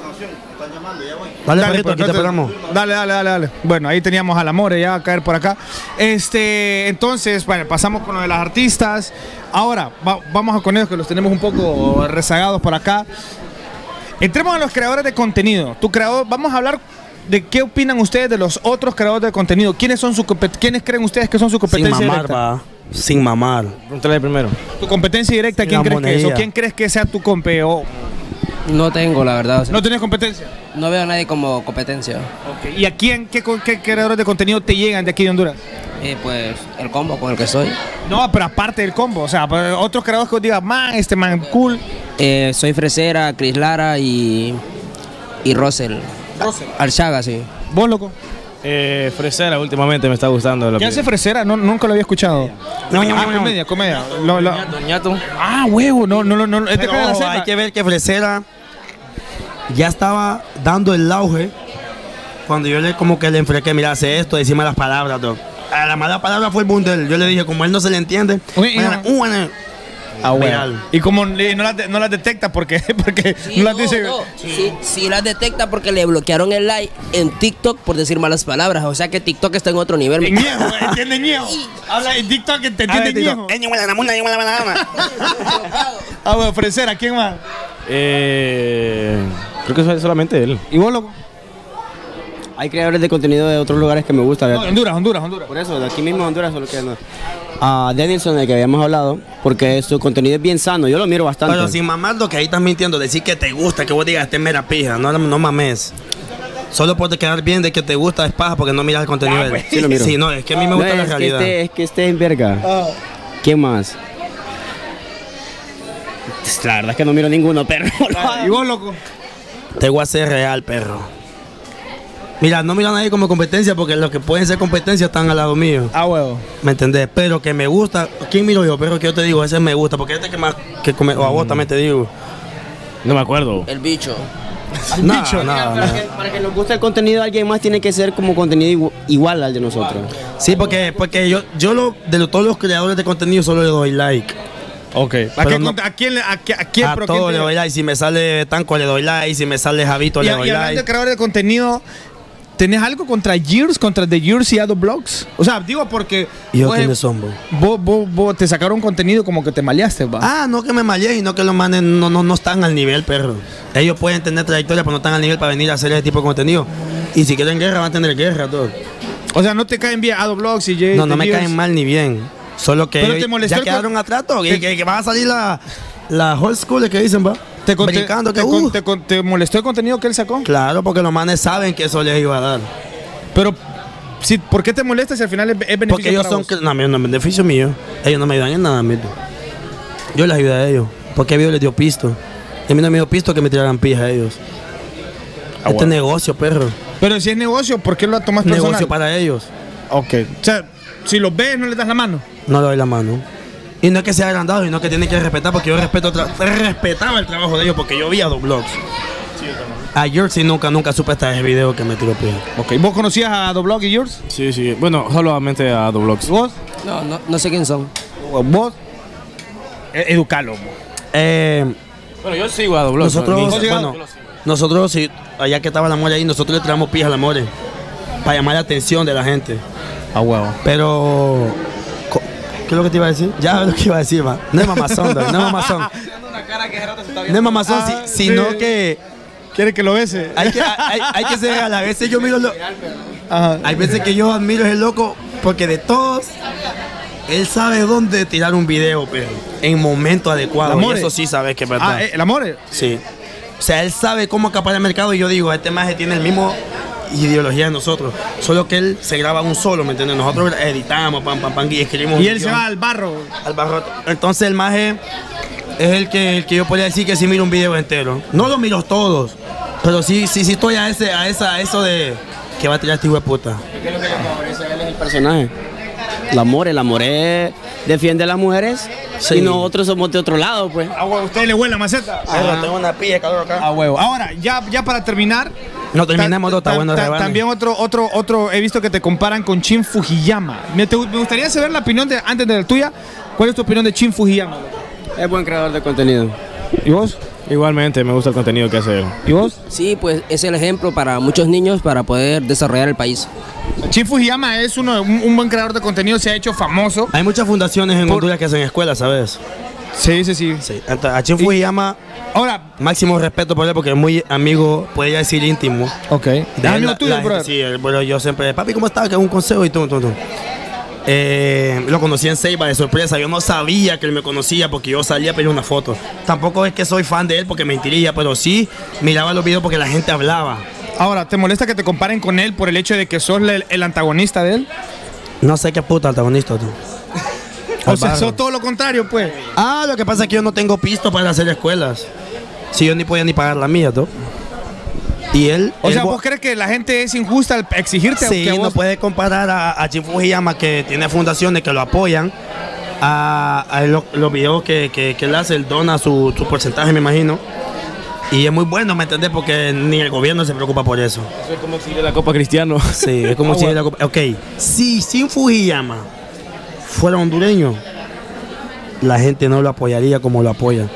Dale, dale, perrito, pues, aquí te entonces, esperamos. dale, dale, dale, dale. Bueno, ahí teníamos al Amore ya a caer por acá. Este, entonces, bueno, pasamos con lo de las artistas. Ahora, va- vamos a con ellos que los tenemos un poco rezagados por acá. Entremos a los creadores de contenido. Tu creador, vamos a hablar de qué opinan ustedes de los otros creadores de contenido. ¿Quiénes son su compet- quiénes creen ustedes que son su Sin competencia mamar, directa? va. Sin mamar. Pregúntale primero. Tu competencia directa, Sí, ¿quién la crees que es? ¿O monedilla. quién crees que sea tu compe? ¿O No tengo, la verdad. o sea, no tienes competencia? no veo a nadie como competencia. ¿Y a quién, qué, co- qué creadores de contenido te llegan de aquí de Honduras? Eh, pues el combo con el que soy. No, pero aparte del combo, o sea, pues, otros creadores que os digan, man, este man cool. Eh, soy Fresera, Cris Lara y, y Russell. Russell. Archaga, sí. ¿Vos, loco? Eh, Fresera últimamente me está gustando. Lo ¿Qué que- hace Fresera? No, nunca lo había escuchado. No, ah, no, no. comedia, comedia. Lo- lo- Ñato, Ñato. Ah, huevo, no, no, no, no. Este Pero caga la ojo, cepa. hay que ver que Fresera ya estaba dando el auge cuando yo le como que le enfrequé, mira, hace esto, decime las palabras, doc. A la mala palabra fue el boom de él. Yo le dije, como él no se le entiende, Oye, y bueno, no- uh, bueno, Ah, huevo. viral. Y como le- no las, de- no las detecta porque, porque Sí, no las no, dice. no. Sí, sí las detecta porque le bloquearon el like en TikTok por decir malas palabras. O sea que TikTok está en otro nivel. En ñejo, ¿entiende ñejo? Habla en TikTok que te entiende ñejo. Ah, bueno, Fresera, ¿quién más? Eh, creo que es solamente él. ¿Y vos, loco? Hay creadores de contenido de otros lugares que me gustan. No, Honduras, Honduras, Honduras. Por eso, de aquí mismo en Honduras, solo que no. A Danielson, del que habíamos hablado, porque su contenido es bien sano, yo lo miro bastante. Pero sin mamar lo que ahí estás mintiendo, decir que te gusta, que vos digas, este es mera pija, no, no mames. Solo por quedar bien de que te gusta es paja porque no miras el contenido de él. Sí lo miro. Sí, no, es que a mí me No, gusta la es que realidad. este, es que este es verga. ¿Quién más? La verdad es que no miro ninguno, pero. ¿Y vos, loco? Te voy a hacer real, perro. Mira, no miro a nadie como competencia porque los que pueden ser competencia están al lado mío. Ah, huevo. ¿Me entendés? Pero que me gusta. ¿Quién miro yo? Pero que yo te digo, ese me gusta. Porque este que más. Que come, o a vos también te digo. No me acuerdo. El bicho. No, bicho. no, no. Para que, para que nos guste el contenido de alguien más, tiene que ser como contenido igu- igual al de nosotros. Sí, porque, porque yo, yo lo, de lo- todos los creadores de contenido solo le doy like. Ok. ¿A, Pero qué no- cont- a quién, le- a, qué- a quién, A pero quién todos te- le doy like. Si me sale Tanco le doy like. Si me sale Javito Y, le y doy hablando de like. creadores de contenido, ¿tenés algo contra Gears, contra The Gears y Ado Blogs? O sea, digo porque ¿Y yo vos, quiénes son, vos? vos, vos, vos te sacaron contenido como que te maleaste, va. Ah, no que me malé y no que los manes no, no, no están al nivel, perro. Ellos pueden tener trayectoria, pero no están al nivel para venir a hacer ese tipo de contenido. Y si quieren guerra, van a tener guerra, todo. O sea, no te caen bien Ado Blogs y J. No, no The me Gears? caen mal ni bien. Solo que Pero ellos te molestó ya el quedaron con- atrás, todo. te- Que, que, que va a salir la, la old school que dicen, va. ¿Te, con- te- Brincando, te, que con- uh. te con- te molestó el contenido que él sacó? Claro, porque los manes saben que eso les iba a dar. Pero, si, ¿por qué te molesta si al final es, es beneficio Porque ellos para son... vos? que- No, mío, no es beneficio mío. Ellos no me ayudan en nada, mito. Yo les ayudé a ellos. Porque a ellos les dio pisto. Y a mí no me dio pisto que me tiraran pija a ellos. Ah, este bueno. negocio, perro. Pero si es negocio, ¿por qué lo tomas personal? Negocio para ellos. Ok. O sea, si los ves, no les das la mano. No le doy la mano. Y no es que sea agrandado, sino que tienen que respetar, porque yo respeto tra- respetaba el trabajo de ellos, porque yo vi a dos blogs. A Jersey nunca, nunca supe hasta ese video que me tiró pija. Ok. ¿Vos conocías a Ado Blog y yours? Sí, sí. Bueno, solamente a Doblox. ¿Vos? No, no, no sé quién son. ¿Vos? E- Educalo. mo. Eh, Bueno, yo sigo a Doblox. nosotros, ¿Vos llegado? bueno, nosotros, sí, allá que estaba la mole ahí, nosotros le tiramos pija a la mole para llamar la atención de la gente. A huevo. Pero, co- ¿qué es lo que te iba a decir? Ya lo que iba a decir, ma. No es mamazón, dog, no es mamazón. No es mamazón, Ah, si- sino sí. que ¿Quiere que lo bese? hay que, hay, hay que ser real. A veces yo miro lo, Ajá. hay veces que yo admiro a ese loco porque de todos él sabe dónde tirar un video, pero en momento adecuado. El Y amor. eso sí sabes que es verdad. Ah, eh, el amor. Sí. O sea, él sabe cómo acaparar el mercado y yo digo, este maje tiene el mismo ideología de nosotros. Solo que él se graba un solo, ¿me entiendes? Nosotros editamos, pam, pam, pam, y escribimos. Y un él se guión. va al barro. Al barrote. Entonces el maje es el que, el que yo podría decir que sí miro un video entero. No lo miro todos, pero sí, sí, sí estoy a ese, a esa, a eso de que va a tirar este hijo de puta. ¿Qué es lo que le favorece a él es el personaje? El amor, el amor es- defiende a las mujeres Sí. y nosotros somos de otro lado, pues. A huevo. ¿Usted le huele la maceta? Pero tengo una pilla de calor acá. A huevo. Ahora, ya, ya para terminar. No terminemos, no está ta- bueno ta- rebanes. También otro, otro, otro, he visto que te comparan con Shin Fujiyama. Me, te- me gustaría saber la opinión de, antes de la tuya. ¿Cuál es tu opinión de Shin Fujiyama? Es buen creador de contenido. ¿Y vos? Igualmente, me gusta el contenido que hace él. ¿Y vos? Sí, pues es el ejemplo para muchos niños para poder desarrollar el país. Shin Fujiyama es uno, un, un buen creador de contenido, se ha hecho famoso. Hay muchas fundaciones en Por- Honduras que hacen escuelas, ¿sabes? Sí, sí, sí. Sí. Entonces, a Chin Fujiyama, Ahora, máximo respeto por él porque es muy amigo, podría decir íntimo. ok. De ¿Es él, amigo la- tuyo, la- brother? Sí, el- bueno, yo siempre, papi, ¿cómo estás? Que es un consejo y tú, tú, tú. Eh, lo conocí en Ceiba de sorpresa. Yo no sabía que él me conocía porque yo salía a pedir una foto. Tampoco es que soy fan de él porque mentiría, pero sí miraba los videos porque la gente hablaba. Ahora, ¿te molesta que te comparen con él por el hecho de que sos el, el antagonista de él? No sé qué puta antagonista tú. O sea, sos todo lo contrario, pues. Ah, lo que pasa es que yo no tengo pisto para hacer escuelas. Si yo ni podía ni pagar la mía, ¿tú? Y él... O él sea, vo- ¿vos crees que la gente es injusta al exigirte Sí, que vos... no puede comparar a, a Shin Fujiyama, que tiene fundaciones que lo apoyan, a, a lo- los videos que, que, que él hace, él dona su, su porcentaje, me imagino. Y es muy bueno, ¿me entendés? Porque ni el gobierno se preocupa por eso. Eso es como exigir la Copa Cristiano. Sí, es como Ah, si... bueno. la- ok, si Shin Fujiyama fuera hondureño, la gente no lo apoyaría como lo apoya.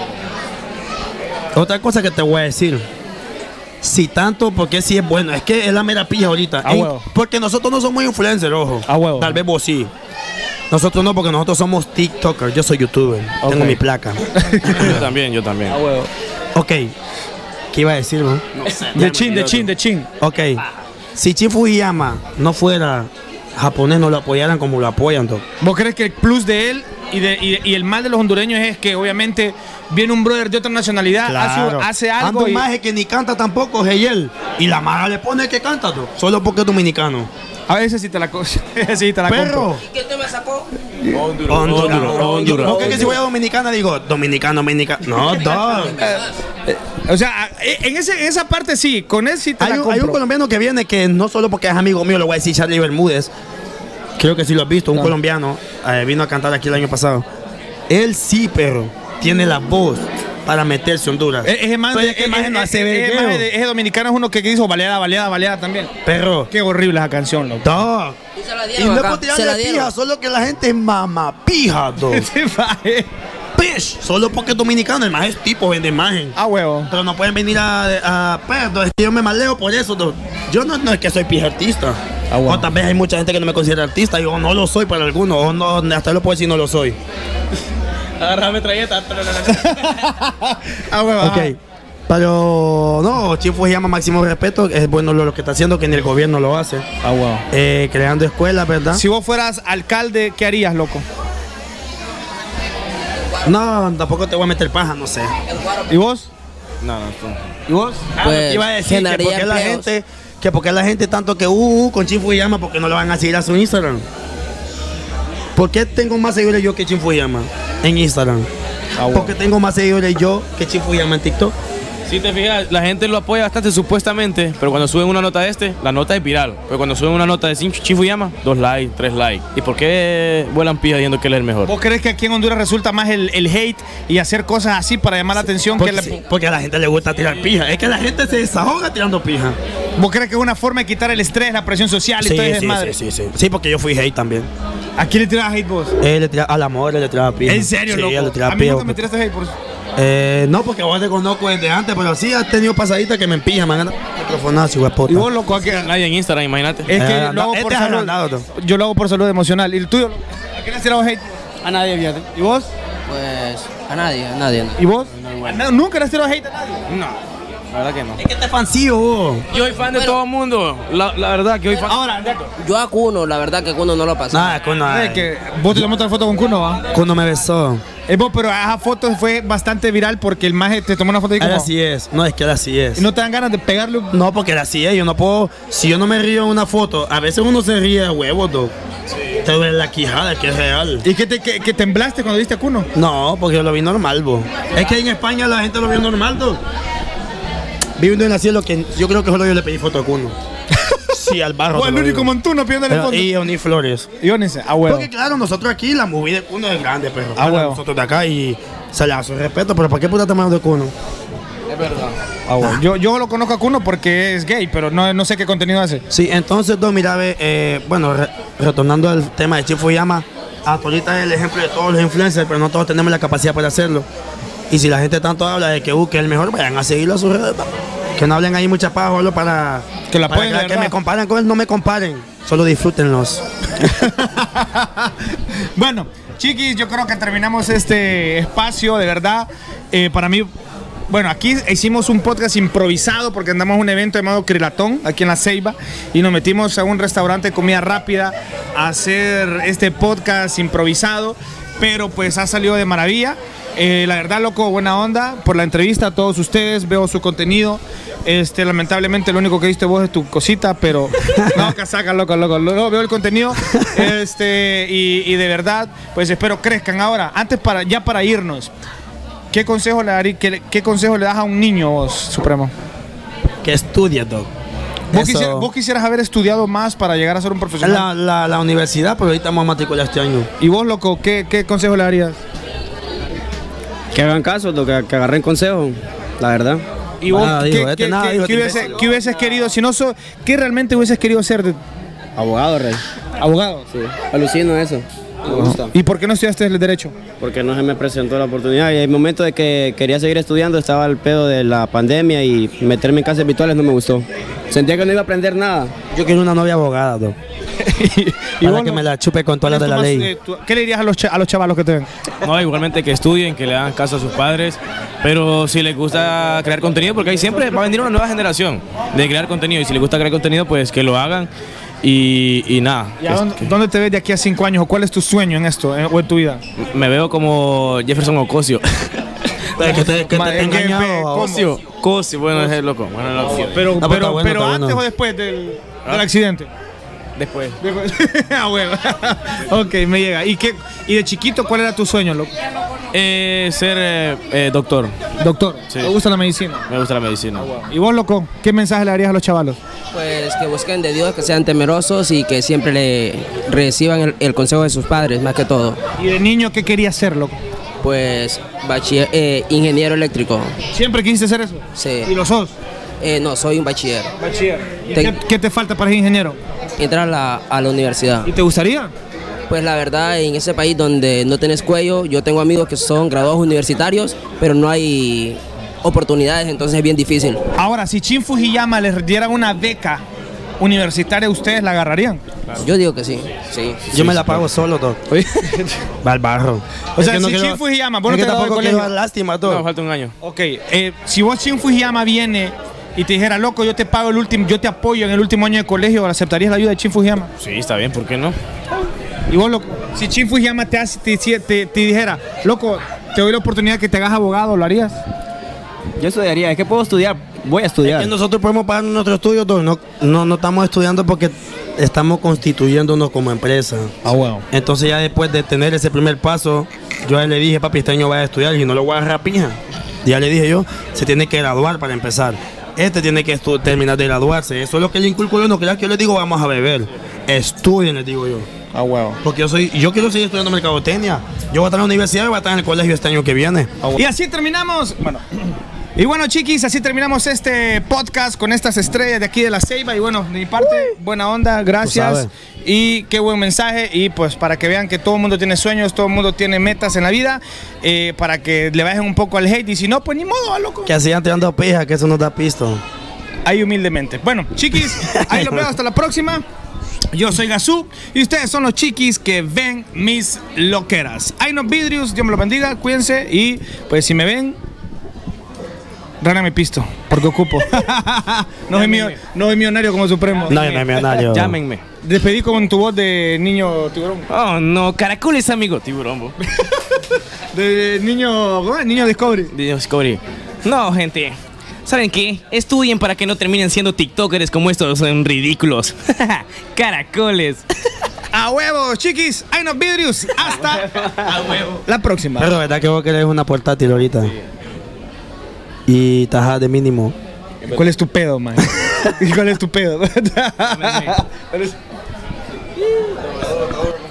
Otra cosa que te voy a decir. Si tanto, porque si es bueno, es que es la mera pija ahorita. Ah, En- huevo. porque nosotros no somos influencers, ojo. Ah, huevo. Tal vez vos sí. Nosotros no, porque nosotros somos TikTokers. Yo soy YouTuber. Ok. Tengo mi placa. Yo también, yo también. Ok. ¿Qué iba a decir, no? De chin, de chin, de chin. Ok. Si Shin Fujiyama no fuera japonés, no lo apoyaran como lo apoyan, ¿no? ¿Vos crees que el plus de él y, de, y, y el mal de los hondureños es que obviamente viene un brother de otra nacionalidad, hace, hace algo Anda un y... maje que ni canta tampoco, Heyel. Y la mara le pone que canta, ¿no? Solo porque es dominicano. A veces sí te la, co- sí te la Perro. compro. ¿Y qué te me sacó? Honduras. Yo- ¿Por qué que si voy a Dominicana digo Dominicano, Dominicano? No, dog. O sea, en, ese, en esa parte sí, con él sí te Hay la un, compro. hay un colombiano que viene que no solo porque es amigo mío, lo voy a decir Charlie Bermúdez. Creo que sí lo has visto, un No. colombiano. eh, vino a cantar aquí el año pasado. Él sí, pero tiene la voz para meterse a Honduras. Es, es más Pero de, es que más es- no es- hace es- vergueo. es más de- ese dominicano es uno que hizo baleada, baleada, baleada también. Perro. Qué horrible esa canción, loco. Dog. Y se la Y dieron no es acá, por se tirarle la dieron. pija, solo que la gente es mamapija, dog. Se va, eh. Pish, solo porque es dominicano, el más es tipo, vende imagen. Ah, huevo. Pero no pueden venir a, a perdo, es que yo me maleo por eso. dog. Yo no, no es que soy pija artista. Ah, bueno. O tal vez hay mucha gente que no me considera artista y yo no lo soy para algunos, o no, hasta lo puedo decir no lo soy. Agárrame trayeta. Ah, huevo. Ok. Pero no, Shin Fujiyama, máximo respeto, es bueno lo, lo que está haciendo, que ni el gobierno lo hace. Ah, huevo. Eh, creando escuelas, ¿verdad? Si vos fueras alcalde, ¿qué harías, loco? No, tampoco te voy a meter paja, no sé. ¿Y vos? No, no, tú. ¿Y vos? Ah, Pues, lo que iba a decir, que generaría porque la empleos. gente, que porque la gente tanto que uh, uh con Shin Fujiyama, porque no lo van a seguir a su Instagram. ¿Por qué tengo más seguidores yo que Shin Fujiyama en Instagram? Ah, bueno. Porque tengo más seguidores yo que Shin Fujiyama en TikTok. Si te fijas, la gente lo apoya bastante supuestamente, pero cuando suben una nota de este, la nota es viral. Pero cuando suben una nota de Shin Fujiyama, dos likes, tres likes. ¿Y por qué vuelan pija diciendo que él es el mejor? ¿Vos crees que aquí en Honduras resulta más el, el hate y hacer cosas así para llamar la atención Porque, que la- sí, porque a la gente le gusta tirar pija. Es que la gente se desahoga tirando pija. ¿Vos crees que es una forma de quitar el estrés, la presión social y todo ese sí, desmadre? sí, sí, sí. Sí, porque yo fui hate también. ¿A quién le tiras hate vos? Él le tiraba, al amor, él le tiraba pija. ¿En serio, sí, loco? él le tiraba A mí pija. nunca me tiraste hate por eso. Eh, no, porque vos te conozco desde antes, pero sí has tenido pasaditas que me empijan, me han microfonazo, huepota. Y vos, loco, ¿a qué? Nadie en Instagram, imagínate. Es que Eh, lo hago este por es salud. agrandado, tú. Yo lo hago por salud emocional. ¿Y el tuyo? loco? ¿A quién le has tirado hate? A nadie, fíjate. ¿Y vos? Pues a nadie, a nadie. ¿Y vos? No, ¿Nunca le has tirado hate a nadie? No, la verdad que no. Es que te fancillo, vos. Yo soy fan de todo el mundo. La, la verdad que hoy fan. Ahora, Yo a Kuno, la verdad que Kuno no lo pasó. Nada, con es que vos te tomaste la foto con Kuno, ¿va? Cuando me besó. Eh, vos, pero esa foto fue bastante viral porque el maje te tomó una foto y como... Ahora sí es. No, es que ahora sí es. ¿Y no te dan ganas de pegarle un... No, porque ahora sí es. Yo no puedo. Si yo no me río en una foto, a veces uno se ríe de huevos, dog. Te duele la quijada, que es real. ¿Y que te, que, que temblaste cuando viste a Kuno? No, porque yo lo vi normal, vos. Es que en España la gente lo vio normal, dog. Viviendo en el cielo, que yo creo que solo yo le pedí foto a Cuno. Sí, al barro. O te el lo único digo. montuno pidiéndole Pero- foto. Y Oni Flores. Y Once, ah, huevo. Porque claro, nosotros aquí, la movida de Cuno es grande, pero Ah, para huevo. nosotros de acá y se le hace respeto, pero ¿para qué puta te mando de Cuno? Ah, huevo. Yo, yo lo conozco a Kuno porque es gay, pero no, no sé qué contenido hace. Sí, entonces, dos, mira, ve, eh, bueno, re- retornando al tema de Shin Fujiyama, hasta ahorita es el ejemplo de todos los influencers, pero no todos tenemos la capacidad para hacerlo. Y si la gente tanto habla de que, uh, que es el mejor, vayan a seguirlo a sus redes. pa. Que no hablen ahí mucha paja, solo para Que la para apoyen, de que verdad. me comparan con él, no me comparen, solo disfrútenlos. Bueno, chiquis, yo creo que terminamos este espacio, de verdad. Eh, para mí, bueno, aquí hicimos un podcast improvisado porque andamos a un evento llamado Krilatón, aquí en La Ceiba, y nos metimos a un restaurante de comida rápida a hacer este podcast improvisado, pero pues ha salido de maravilla. Eh, la verdad, loco, buena onda por la entrevista a todos ustedes. Veo su contenido. Este, lamentablemente, lo único que viste vos es tu cosita, pero no, casaca, loco, loco. No, veo el contenido. Este, y, y de verdad, pues espero crezcan. Ahora, antes para, ya para irnos, ¿qué consejo le darí, qué, qué consejo le das a un niño vos, Supremo? Que estudie, Doc. ¿Vos, Eso- quisiera- vos quisieras haber estudiado más para llegar a ser un profesional? La, la, la universidad, pero ahorita vamos a matricular este año. Y vos, loco, ¿qué, qué consejo le darías? Que hagan caso, lo que, que agarren consejo, la verdad. Y vos, Nada, ¿qué, digo, qué- este qué- nada, digo, qué este hubiese- imbécil. qué hubieses querido? Si no so, ¿qué realmente hubieses querido ser de Abogado, rey. abogado? Sí. Alucino eso. Me gusta. ¿Y por qué no estudiaste el derecho? Porque no se me presentó la oportunidad. Y el momento de que quería seguir estudiando estaba el pedo de la pandemia y meterme en clases virtuales no me gustó. Sentía que no iba a aprender nada. Yo quiero una novia abogada, Doc. Y Para vos, que no- me la chupe con todas las de la ¿Cuál es tu ley. más, eh, tu- ¿Qué le dirías a los, cha- a los chavalos que te ven? No, igualmente que estudien, que le hagan caso a sus padres, pero si les gusta crear contenido, porque ahí siempre va a venir una nueva generación de crear contenido, y si les gusta crear contenido, pues que lo hagan y, y nada. ¿Y a que- dónde, que- dónde te ves de aquí a cinco años? ¿O cuál es tu sueño en esto eh, o en tu vida? Me veo como Jefferson Ocosio. Que te, que Ma- te he en que- engañado. ¿cómo? babos. Ocosio, Ocosio, bueno, es loco. Bueno, loco. Pero, No, pero pero, está bueno, pero está antes bueno. o después del, del accidente. Después. Después. Ah, bueno. Ok, me llega. ¿Y, qué, ¿Y de chiquito cuál era tu sueño, loco? Eh, ser eh, eh, doctor. Doctor. Sí. ¿Te gusta la medicina? Me gusta la medicina. ¿Y vos, loco? ¿Qué mensaje le darías a los chavalos? Pues que busquen de Dios, que sean temerosos y que siempre le reciban el, el consejo de sus padres, más que todo. ¿Y de niño qué querías ser, loco? Pues bachiller, eh, ingeniero eléctrico. ¿Siempre quisiste ser eso? Sí. ¿Y lo sos? Eh, no, soy un bachiller. Bachiller. ¿Y Te- qué, qué te falta para ser ingeniero? Entrar a la, a la universidad. ¿Y te gustaría? Pues la verdad, en ese país donde no tenés cuello, yo tengo amigos que son graduados universitarios, pero no hay oportunidades, entonces es bien difícil. Ahora, si Shin Fujiyama les diera una beca universitaria, ¿ustedes la agarrarían? Yo digo que sí, sí. Yo me la pago solo, Doc. Va al barro. O Es sea, que no si quiero- Shin Fujiyama, vos es no que te tampoco das quiero colegio. dar lástima, No, Doc. falta un año. Ok, eh, si vos Shin Fujiyama viene y te dijera, loco, yo te pago el último, yo te apoyo en el último año de colegio, ¿aceptarías la ayuda de Shin Fujiyama? Sí, está bien, ¿por qué no? Y vos, loco, si Shin Fujiyama te, hace, te, te- te dijera, loco, te doy la oportunidad que te hagas abogado, ¿lo harías? Yo estudiaría, es que puedo estudiar, voy a Es estudiar. que nosotros podemos pagar nuestro estudio, Doc. No, no, no estamos estudiando porque estamos constituyéndonos como empresa. Ah, bueno. Entonces ya después de tener ese primer paso, yo ya le dije, papi, este año va a estudiar y no lo voy a agarrar pija. Ya le dije yo, se tiene que graduar para empezar. Este tiene que estu- terminar de graduarse. Eso es lo que le inculco yo, no creas que yo les digo, vamos a beber. Estudien, les digo yo. Ah, bueno. Porque yo soy, yo quiero seguir estudiando mercadotecnia. Yo voy a estar en la universidad y voy a estar en el colegio este año que viene. Y así terminamos. Bueno. Y bueno, chiquis, así terminamos este podcast con estas estrellas de aquí de La Ceiba. Y bueno, de mi parte, buena onda, gracias. sabes. Y qué buen mensaje. Y pues para que vean que todo el mundo tiene sueños, todo el mundo tiene metas en la vida, eh, para que le bajen un poco al hate. Y si no, pues ni modo, va, loco. Que sigan tirando pija, que eso nos da pisto. Ahí humildemente. Bueno, chiquis, ahí los veo hasta la próxima. Yo soy Gazú y ustedes son los chiquis que ven mis loqueras. Hay unos vidrios, Dios me los bendiga, cuídense y pues si me ven, mi pisto, porque ocupo. no, soy mío, no soy millonario como Supremo. No, no es millonario. Llámenme. Despedí con tu voz de niño tiburón. Oh, no, caracoles, amigo. Tiburón, bo. De niño, ¿cómo es? Niño Discovery. Discovery. No, gente. ¿Saben qué? Estudien para que no terminen siendo tiktokers como estos, son ridículos. Caracoles. A huevos, chiquis, hay unos vidrios. Hasta A huevo. la próxima. Pero verdad que vos querés una portátil ahorita. Y tajas de mínimo. ¿Cuál es tu pedo, man? ¿Cuál es tu pedo? ¿Cuál es-